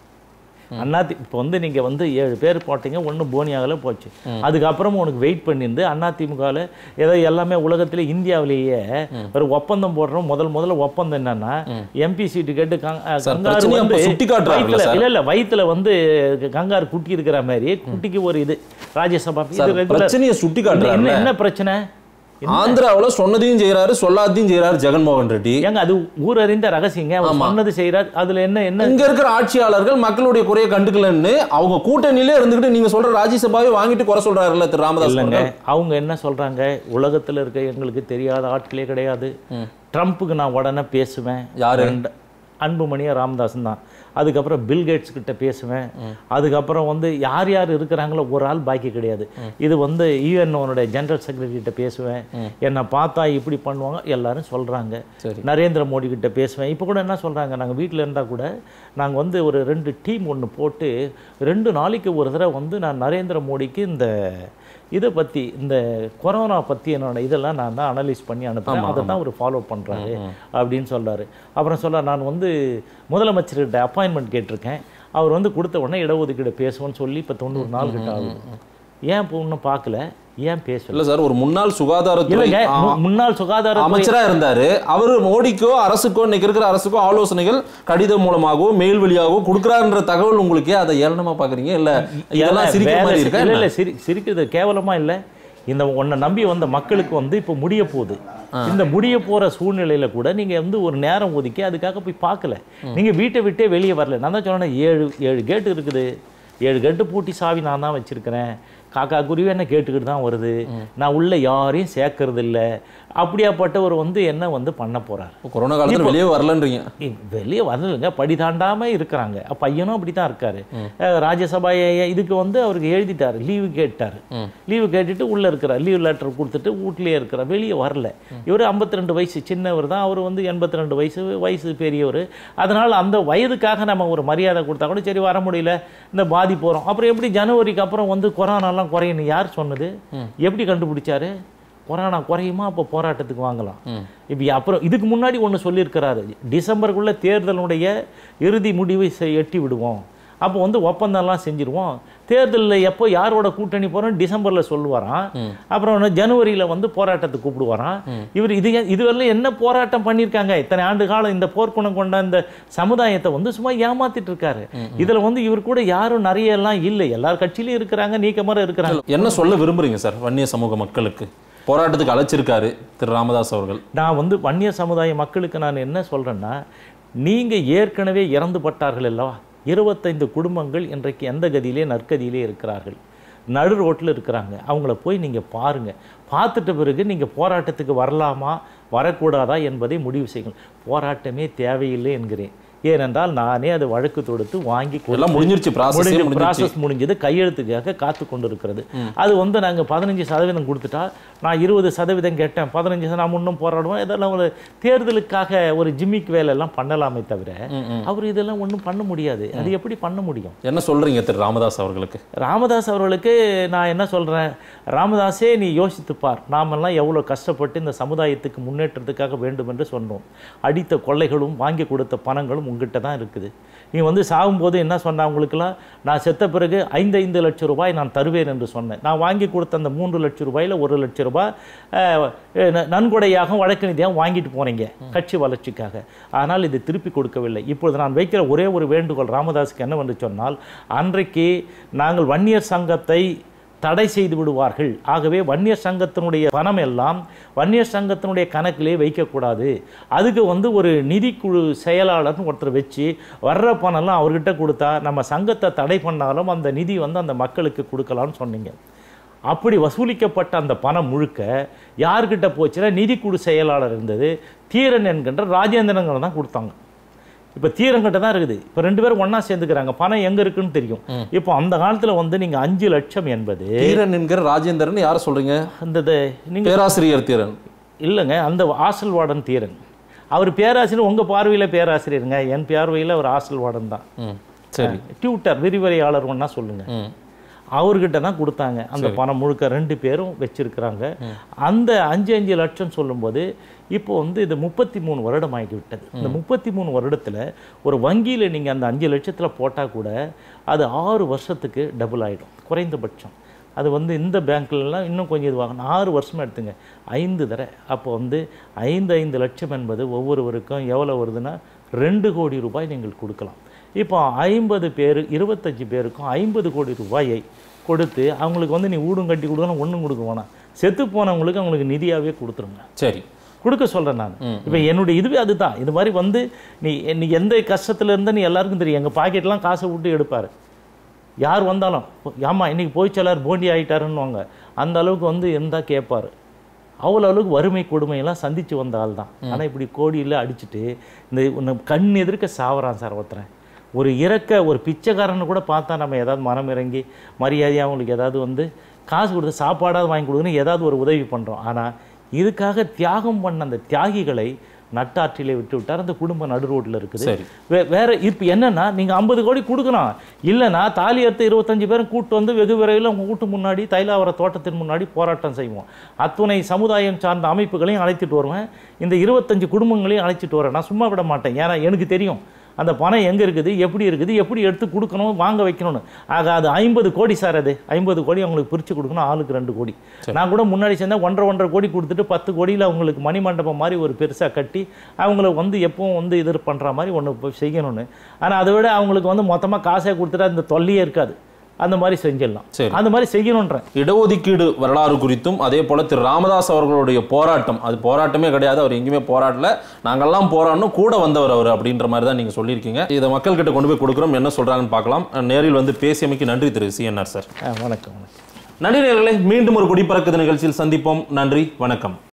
அண்ணாதி இப்போ வந்து நீங்கள் வந்து ஏழு பேர் போட்டீங்க, ஒன்றும் போனியாகல போச்சு. அதுக்கப்புறமும் உனக்கு வெயிட் பண்ணியிருந்து அதிமுகவில் ஏதோ எல்லாமே உலகத்திலே இந்தியாவிலேயே ஒரு ஒப்பந்தம் போடுறோம். முதல் முதல்ல ஒப்பந்தம் என்னன்னா, எம்பி சீட்டு கேட்டு கங்காரு இல்லை இல்லை வயிற்றுல வந்து கங்காரு குட்டி இருக்கிற மாதிரி குட்டிக்கு ஒரு இது ராஜ்யசபா சுட்டி காட்டுறாங்க.
என்ன பிரச்சனை?
ஆந்திராவில் சொன்னதையும் செய்யறாரு, சொல்லாதையும் செய்யறாரு ஜெகன்மோகன் ரெட்டி.
ஏங்க அது ஊரறிந்த ரகசியங்க. சொன்னது செய்யறாரு. அதுல என்ன என்ன
இங்க இருக்கிற ஆட்சியாளர்கள் மக்களுடைய குறைய கண்டுக்கலன்னு அவங்க கூட்டணியிலே இருந்துகிட்டு நீங்க சொல்ற ராஜ்யசபாவை வாங்கிட்டு குறை சொல்றாருல்ல திரு ராமதாஸ்.
அவங்க என்ன சொல்றாங்க? உலகத்துல இருக்க எங்களுக்கு தெரியாத ஆட்களே கிடையாது. ட்ரம்ப்புக்கு நான் உடனே பேசுவேன். யாரு? அன்புமணியா ராமதாசன் தான். அதுக்கப்புறம் பில்கேட்ஸ் கிட்ட பேசுவேன். அதுக்கப்புறம் வந்து யார் யார் இருக்கிறாங்களோ ஒரு ஆள் பாக்கி கிடையாது. இது வந்து யூஎன்ஓனுடைய ஜெனரல் செக்ரட்டரி கிட்ட பேசுவேன். என்னை பார்த்தா இப்படி பண்ணுவாங்க எல்லாரும் சொல்கிறாங்க. நரேந்திர மோடி கிட்ட பேசுவேன். இப்போ கூட என்ன சொல்கிறாங்க, நாங்கள் வீட்டில் இருந்தால் கூட நாங்கள் வந்து ஒரு ரெண்டு டீம் ஒன்று போட்டு ரெண்டு நாளைக்கு ஒரு தடவை வந்து நான் நரேந்திர மோடிக்கு இந்த இதை பற்றி இந்த கொரோனா பற்றி என்னோட இதெல்லாம் நான் தான் அனலைஸ் பண்ணி அனுப்புகிறேன், அதை தான் அவர் ஃபாலோ பண்ணுறாரு அப்படின்னு சொல்கிறாரு. அப்புறம் சொல்ல நான் வந்து முதலமைச்சர்கிட்ட அப்பாயின்மெண்ட் கேட்டிருக்கேன், அவர் வந்து கொடுத்த உடனே இடஒதுக்கீடு பேசுவோன்னு சொல்லி இப்போ தொண்ணூறு நாள் கிட்ட ஆகுது. ஏன் இப்போ இன்னும் பார்க்கல? ஏன் பேசல? இல்லை
சார், ஒரு முன்னாள் சுகாதாரத்துறை
முன்னாள் சுகாதார
அமைச்சராக இருந்தார். அவர் மோடிக்கோ அரசுக்கோ இன்னைக்கு இருக்கிற அரசுக்கோ ஆலோசனைகள் கடிதம் மூலமாகவோ மெயில் வழியாகவோ கொடுக்குறாருன்ற தகவல் உங்களுக்கு அதை ஏளனமாக பார்க்குறீங்க? இல்லை இதெல்லாம் சிரிக்கிற மாதிரி இருக்கா?
இல்லை இல்லை சிரி சிரிக்கிறது கேவலமாக இல்லை. இந்த உன்னை நம்பி வந்த மக்களுக்கு வந்து இப்போ முடிய போகுது. இந்த முடிய போகிற சூழ்நிலையில் கூட நீங்கள் வந்து ஒரு நேரம் ஒதுக்கி அதுக்காக போய் பார்க்கல. நீங்கள் வீட்டை விட்டே வெளியே வரல. நான் தான் சொன்னேன், ஏழு ஏழு கேட்டு இருக்குது. ஏழு கேட்டு பூட்டி சாவி நான் தான் வச்சுருக்கிறேன். காக்கா குருவி என்ன கேட்டுக்கிட்டு தான் வருது. நான் உள்ள யாரையும் சேர்க்கறது இல்லை அப்படியாப்பட்டவர் வந்து என்ன வந்து பண்ண போகிறார்?
கொரோனா காலத்தில் வெளியே வரலன்றீங்க?
வெளியே வரலைங்க, படி தாண்டாமல் இருக்கிறாங்க. பையனும் அப்படி தான் இருக்காரு. ராஜ்யசபா இதுக்கு வந்து அவருக்கு எழுதிட்டார், லீவு கேட்டார். லீவு கேட்டுட்டு உள்ளே இருக்கிறார், லீவ் லெட்டர் கொடுத்துட்டு வீட்லேயே இருக்கிறார், வெளியே வரல. இவர் ஐம்பத்தி ரெண்டு வயசு சின்னவர் தான், அவர் வந்து எண்பத்தி ரெண்டு வயசு வயசு பெரியவர். அதனால் அந்த வயதுக்காக நம்ம ஒரு மரியாதை கொடுத்தா கூட சரி வர முடியல, இந்த பாதி போகிறோம். அப்புறம் எப்படி ஜனவரிக்கு அப்புறம் வந்து கொரோனாலாம் குறையணும் யார் சொன்னது? எப்படி கண்டுபிடிச்சாரு? கொரோனா குறையுமா அப்போ போராட்டத்துக்கு வாங்கலாம். இப்போ அப்புறம் இதுக்கு முன்னாடி ஒன்று சொல்லியிருக்கிறாரு, டிசம்பருக்குள்ளே தேர்தலுடைய இறுதி முடிவை எட்டி விடுவோம், அப்போ வந்து ஒப்பந்தம்லாம் செஞ்சுருவோம், தேர்தலில் எப்போ யாரோட கூட்டணி போகிறோம் டிசம்பரில் சொல்லுவாராம், அப்புறம் ஜனவரியில் வந்து போராட்டத்துக்கு கூப்பிடுவாராம். இவர் இது இதுவரையிலும் என்ன போராட்டம் பண்ணியிருக்காங்க இத்தனை ஆண்டு காலம்? இந்த போர்க்குணம் கொண்ட இந்த சமுதாயத்தை வந்து சும்மா ஏமாத்திட்டு இருக்காரு. இதில் வந்து இவர் கூட யாரும் நிறைய எல்லாம் இல்லை, எல்லார் கட்சியிலையும் இருக்கிறாங்க, நீக்கமாக இருக்கிறாங்க.
என்ன சொல்ல விரும்புறீங்க சார் வன்னிய சமூக மக்களுக்கு? போராட்டத்துக்கு அழைச்சிருக்காரு திரு ராமதாஸ் அவர்கள்.
நான் வந்து வன்னிய சமுதாய மக்களுக்கு நான் என்ன சொல்கிறேன்னா, நீங்கள் ஏற்கனவே இறந்து பட்டார்கள் அல்லவா, இருபத்தைந்து குடும்பங்கள் இன்றைக்கு எந்த கதியிலே நற்கதியிலே இருக்கிறார்கள், நடு ரோட்டில் இருக்கிறாங்க. அவங்கள போய் நீங்கள் பாருங்கள், பார்த்துட்ட பிறகு நீங்கள் போராட்டத்துக்கு வரலாமா வரக்கூடாதா என்பதை முடிவு செய்யுங்கள். போராட்டமே தேவையில்லை என்கிறேன். ஏனென்றால் நானே அது வழக்கு தொடுத்து வாங்கி
முடிஞ்சிருச்சு,
ப்ராசஸ் முடிஞ்சது, கையெழுத்துக்காக காத்து கொண்டு இருக்கிறது. அது வந்து நாங்கள் பதினஞ்சு சதவீதம் கொடுத்துட்டா, நான் இருபது சதவீதம் கேட்டேன், பதினஞ்சு நான் இன்னும் போராடுவோம், இதெல்லாம் ஒரு தேர்தலுக்காக ஒரு ஜிம்மிக் வேலை எல்லாம் பண்ணலாமே தவிர அவர் இதெல்லாம் ஒன்றும் பண்ண முடியாது. அது எப்படி பண்ண முடியும்?
என்ன சொல்றீங்க திரு ராமதாஸ் அவர்களுக்கு?
ராமதாஸ் அவர்களுக்கு நான் என்ன சொல்றேன், ராமதாஸே நீ யோசித்துப்பார், நாமெல்லாம் எவ்வளோ கஷ்டப்பட்டு இந்த சமுதாயத்துக்கு முன்னேற்றத்துக்காக வேண்டும் என்று சொன்னோம். அடித்த கொள்ளைகளும் வாங்கி கொடுத்த பணங்களும் உங்ககிட்ட தான் இருக்குது. நீ வந்து சாகும்போது என்ன சொன்ன, அவங்களுக்கெல்லாம் நான் செத்த பிறகு ஐந்து ஐந்து லட்சம் ரூபாய் நான் தருவேன் என்று சொன்னேன். நான் வாங்கி கொடுத்த அந்த மூன்று லட்சம் ரூபாயில் ஒரு லட்சம் ரூபாய் நன்கொடையாக வழக்கு நிதியாக வாங்கிட்டு போனீங்க கட்சி வளர்ச்சிக்காக. ஆனால் இது திருப்பி கொடுக்கவில்லை. இப்பொழுது நான் வைக்கிற ஒரே ஒரு வேண்டுகோள் ராமதாஸுக்கு என்னவென்று சொன்னால், அன்றைக்கு நாங்கள் வன்னியர் சங்கத்தை தடை செய்து விடுவார்கள், ஆகவே வன்னியர் சங்கத்தினுடைய பணம் எல்லாம் வன்னியர் சங்கத்தினுடைய கணக்கிலே வைக்கக்கூடாது, அதுக்கு வந்து ஒரு நிதிக்குழு செயலாளர்னு ஒருத்தர் வச்சு வர்ற பணம்லாம் அவர்கிட்ட கொடுத்தா நம்ம சங்கத்தை தடை பண்ணாலும் அந்த நிதி வந்து அந்த மக்களுக்கு கொடுக்கலாம்னு சொன்னீங்க. அப்படி வசூலிக்கப்பட்ட அந்த பணம் முழுக்க யார்கிட்ட போச்சுன்னா நிதிக்குழு செயலாளர் இருந்தது தீரன் என்கின்ற ராஜேந்திரங்களை தான் கொடுத்தாங்க. இப்போ தீரங்கிட்ட தான் இருக்குது. இப்போ ரெண்டு பேரும் ஒன்னா சேர்ந்துக்கிறாங்க, பணம் எங்க இருக்குன்னு தெரியும். இப்போ அந்த காலத்துல வந்து நீங்க அஞ்சு லட்சம் என்பது
தீரன் என்கிற ராஜேந்திரன் யார சொல்றீங்க? அந்த நீங்க பேராசிரியர் தீரன் இல்லைங்க, அந்த ஹாஸ்டல் வார்டன் தீரன். அவர் பேராசிரியர், உங்க பார்வையில பேராசிரியருங்க, என் பார்வையில் அவர் ஹாஸ்டல் வார்டன் தான். சரி, டியூட்டர் விரிவுரையாளர் ஒன்னா சொல்லுங்க. அவர்கிட்ட தான் கொடுத்தாங்க அந்த பணம் முழுக்க, ரெண்டு பேரும் வச்சிருக்கிறாங்க. அந்த அஞ்சு அஞ்சு லட்சம் சொல்லும்போது இப்போ வந்து இது முப்பத்தி மூணு வருடம் ஆகி விட்டது. இந்த முப்பத்தி மூணு வருடத்தில் ஒரு வங்கியில் நீங்கள் அந்த அஞ்சு லட்சத்தில் போட்டால் கூட அது ஆறு வருஷத்துக்கு டபுள் ஆகிடும் குறைந்தபட்சம். அது வந்து இந்த பேங்க்லலாம் இன்னும் கொஞ்சம் இது வாங்கணும், ஆறு வருஷமாக எடுத்துங்க, ஐந்து தர. அப்போ வந்து ஐந்து ஐந்து லட்சம் என்பது ஒவ்வொருவருக்கும் எவ்வளோ வருதுன்னா ரெண்டு கோடி ரூபாய் நீங்கள் கொடுக்கலாம். இப்போ ஐம்பது பேர் இருபத்தஞ்சி பேருக்கும் ஐம்பது கோடி ரூபாயை கொடுத்து அவங்களுக்கு வந்து நீ ஊடும் கட்டி கொடுக்கணும், ஒன்றும் கொடுக்க வேணாம், செத்து போனவங்களுக்கு அவங்களுக்கு நிதியாகவே கொடுத்துருங்க. சரி, கொடுக்க சொல்கிறேன் நான். இப்போ என்னுடைய இதுவே அதுதான். இது மாதிரி வந்து நீ நீ எந்த கஷ்டத்தில் இருந்தால் நீ எல்லாருக்கும் தெரியும், எங்கள் பாக்கெட்லாம் காசை விட்டு எடுப்பார். யார் வந்தாலும் ஆமாம் இன்றைக்கி போய்ச்சலார் போண்டி ஆகிட்டாருன்னுவாங்க, அந்த அளவுக்கு வந்து இருந்தால் கேட்பார். அவ்வளோ அளவுக்கு வறுமை கொடுமையெல்லாம் சந்தித்து வந்த ஆள் தான். ஆனால் இப்படி கோடியில் அடிச்சுட்டு இந்த கண் எதிர்க்க சாவறான் சார் ஒருத்தரன். ஒரு இறக்க ஒரு பிச்சைக்காரன்னு கூட பார்த்தா நம்ம ஏதாவது மனம் இறங்கி மரியாதையாக அவங்களுக்கு ஏதாவது வந்து காசு கொடுத்து சாப்பாடாவது வாங்கி கொடுக்குன்னு ஏதாவது ஒரு உதவி பண்ணுறோம். ஆனால் இதுக்காக தியாகம் பண்ண அந்த தியாகிகளை நட்டாற்றிலே விட்டு விட்டார். அந்த குடும்ப நடு ரோட்டில் இருக்குது. வே வேற இப்போ என்னன்னா நீங்கள் ஐம்பது கோடி கொடுக்கணும், இல்லைன்னா தாலி அறுத்த இருபத்தஞ்சு பேரும் கூட்டு வந்து வெகு விரைவில் உங்கள் வீட்டு முன்னாடி தைலாவர தோட்டத்தின் முன்னாடி போராட்டம் செய்வோம். அத்துணை சமுதாயம் சார்ந்த அமைப்புகளையும் அழைச்சிட்டு வருவேன், இந்த இருபத்தஞ்சு குடும்பங்களையும் அழைச்சிட்டு வரேன். நான் சும்மா விட மாட்டேன், ஏன்னா எனக்கு தெரியும் அந்த பணம் எங்கே இருக்குது, எப்படி இருக்குது, எப்படி எடுத்து கொடுக்கணும், வாங்க வைக்கணும்னு. ஆக அது ஐம்பது கோடி சார், அது ஐம்பது கோடி அவங்களுக்கு பிரித்து கொடுக்கணும், ஆளுக்கு ரெண்டு கோடி. நான் கூட முன்னாடி சேர்ந்தேன் ஒன்றரை ஒன்றரை கோடி கொடுத்துட்டு பத்து கோடியில் அவங்களுக்கு மணிமண்டபம் மாதிரி ஒரு பெருசாக கட்டி அவங்கள வந்து எப்பவும் வந்து இது பண்ணுற மாதிரி ஒன்று செய்யணும்னு. ஆனால் அதை விட அவங்களுக்கு வந்து மொத்தமாக காசை கொடுத்துட்டு அந்த தொல்லையே இருக்காது, அந்த மாதிரி செஞ்சிடலாம். அந்த மாதிரி செய்யணுன்ற இடஒதுக்கீடு வரலாறு குறித்தும் அதே போல திரு ராமதாஸ் அவர்களுடைய போராட்டம், அது போராட்டமே கிடையாது, அவர் எங்கேயுமே போராட்டல, நாங்கள்லாம் போராடணும், கூட வந்தவர் அவர் அப்படின்ற மாதிரி தான் நீங்க சொல்லியிருக்கீங்க. இதை மக்கள் கிட்ட கொண்டு போய் கொடுக்குறோம், என்ன சொல்றாங்கன்னு பார்க்கலாம். நேரில் வந்து பேசியமைக்கு நன்றி திரு சிஎன்ஆர் சார்.
வணக்கம்.
நன்றி நேயர்களே, மீண்டும் ஒரு குடிப்பறக்குது நிகழ்ச்சியில் சந்திப்போம். நன்றி, வணக்கம்.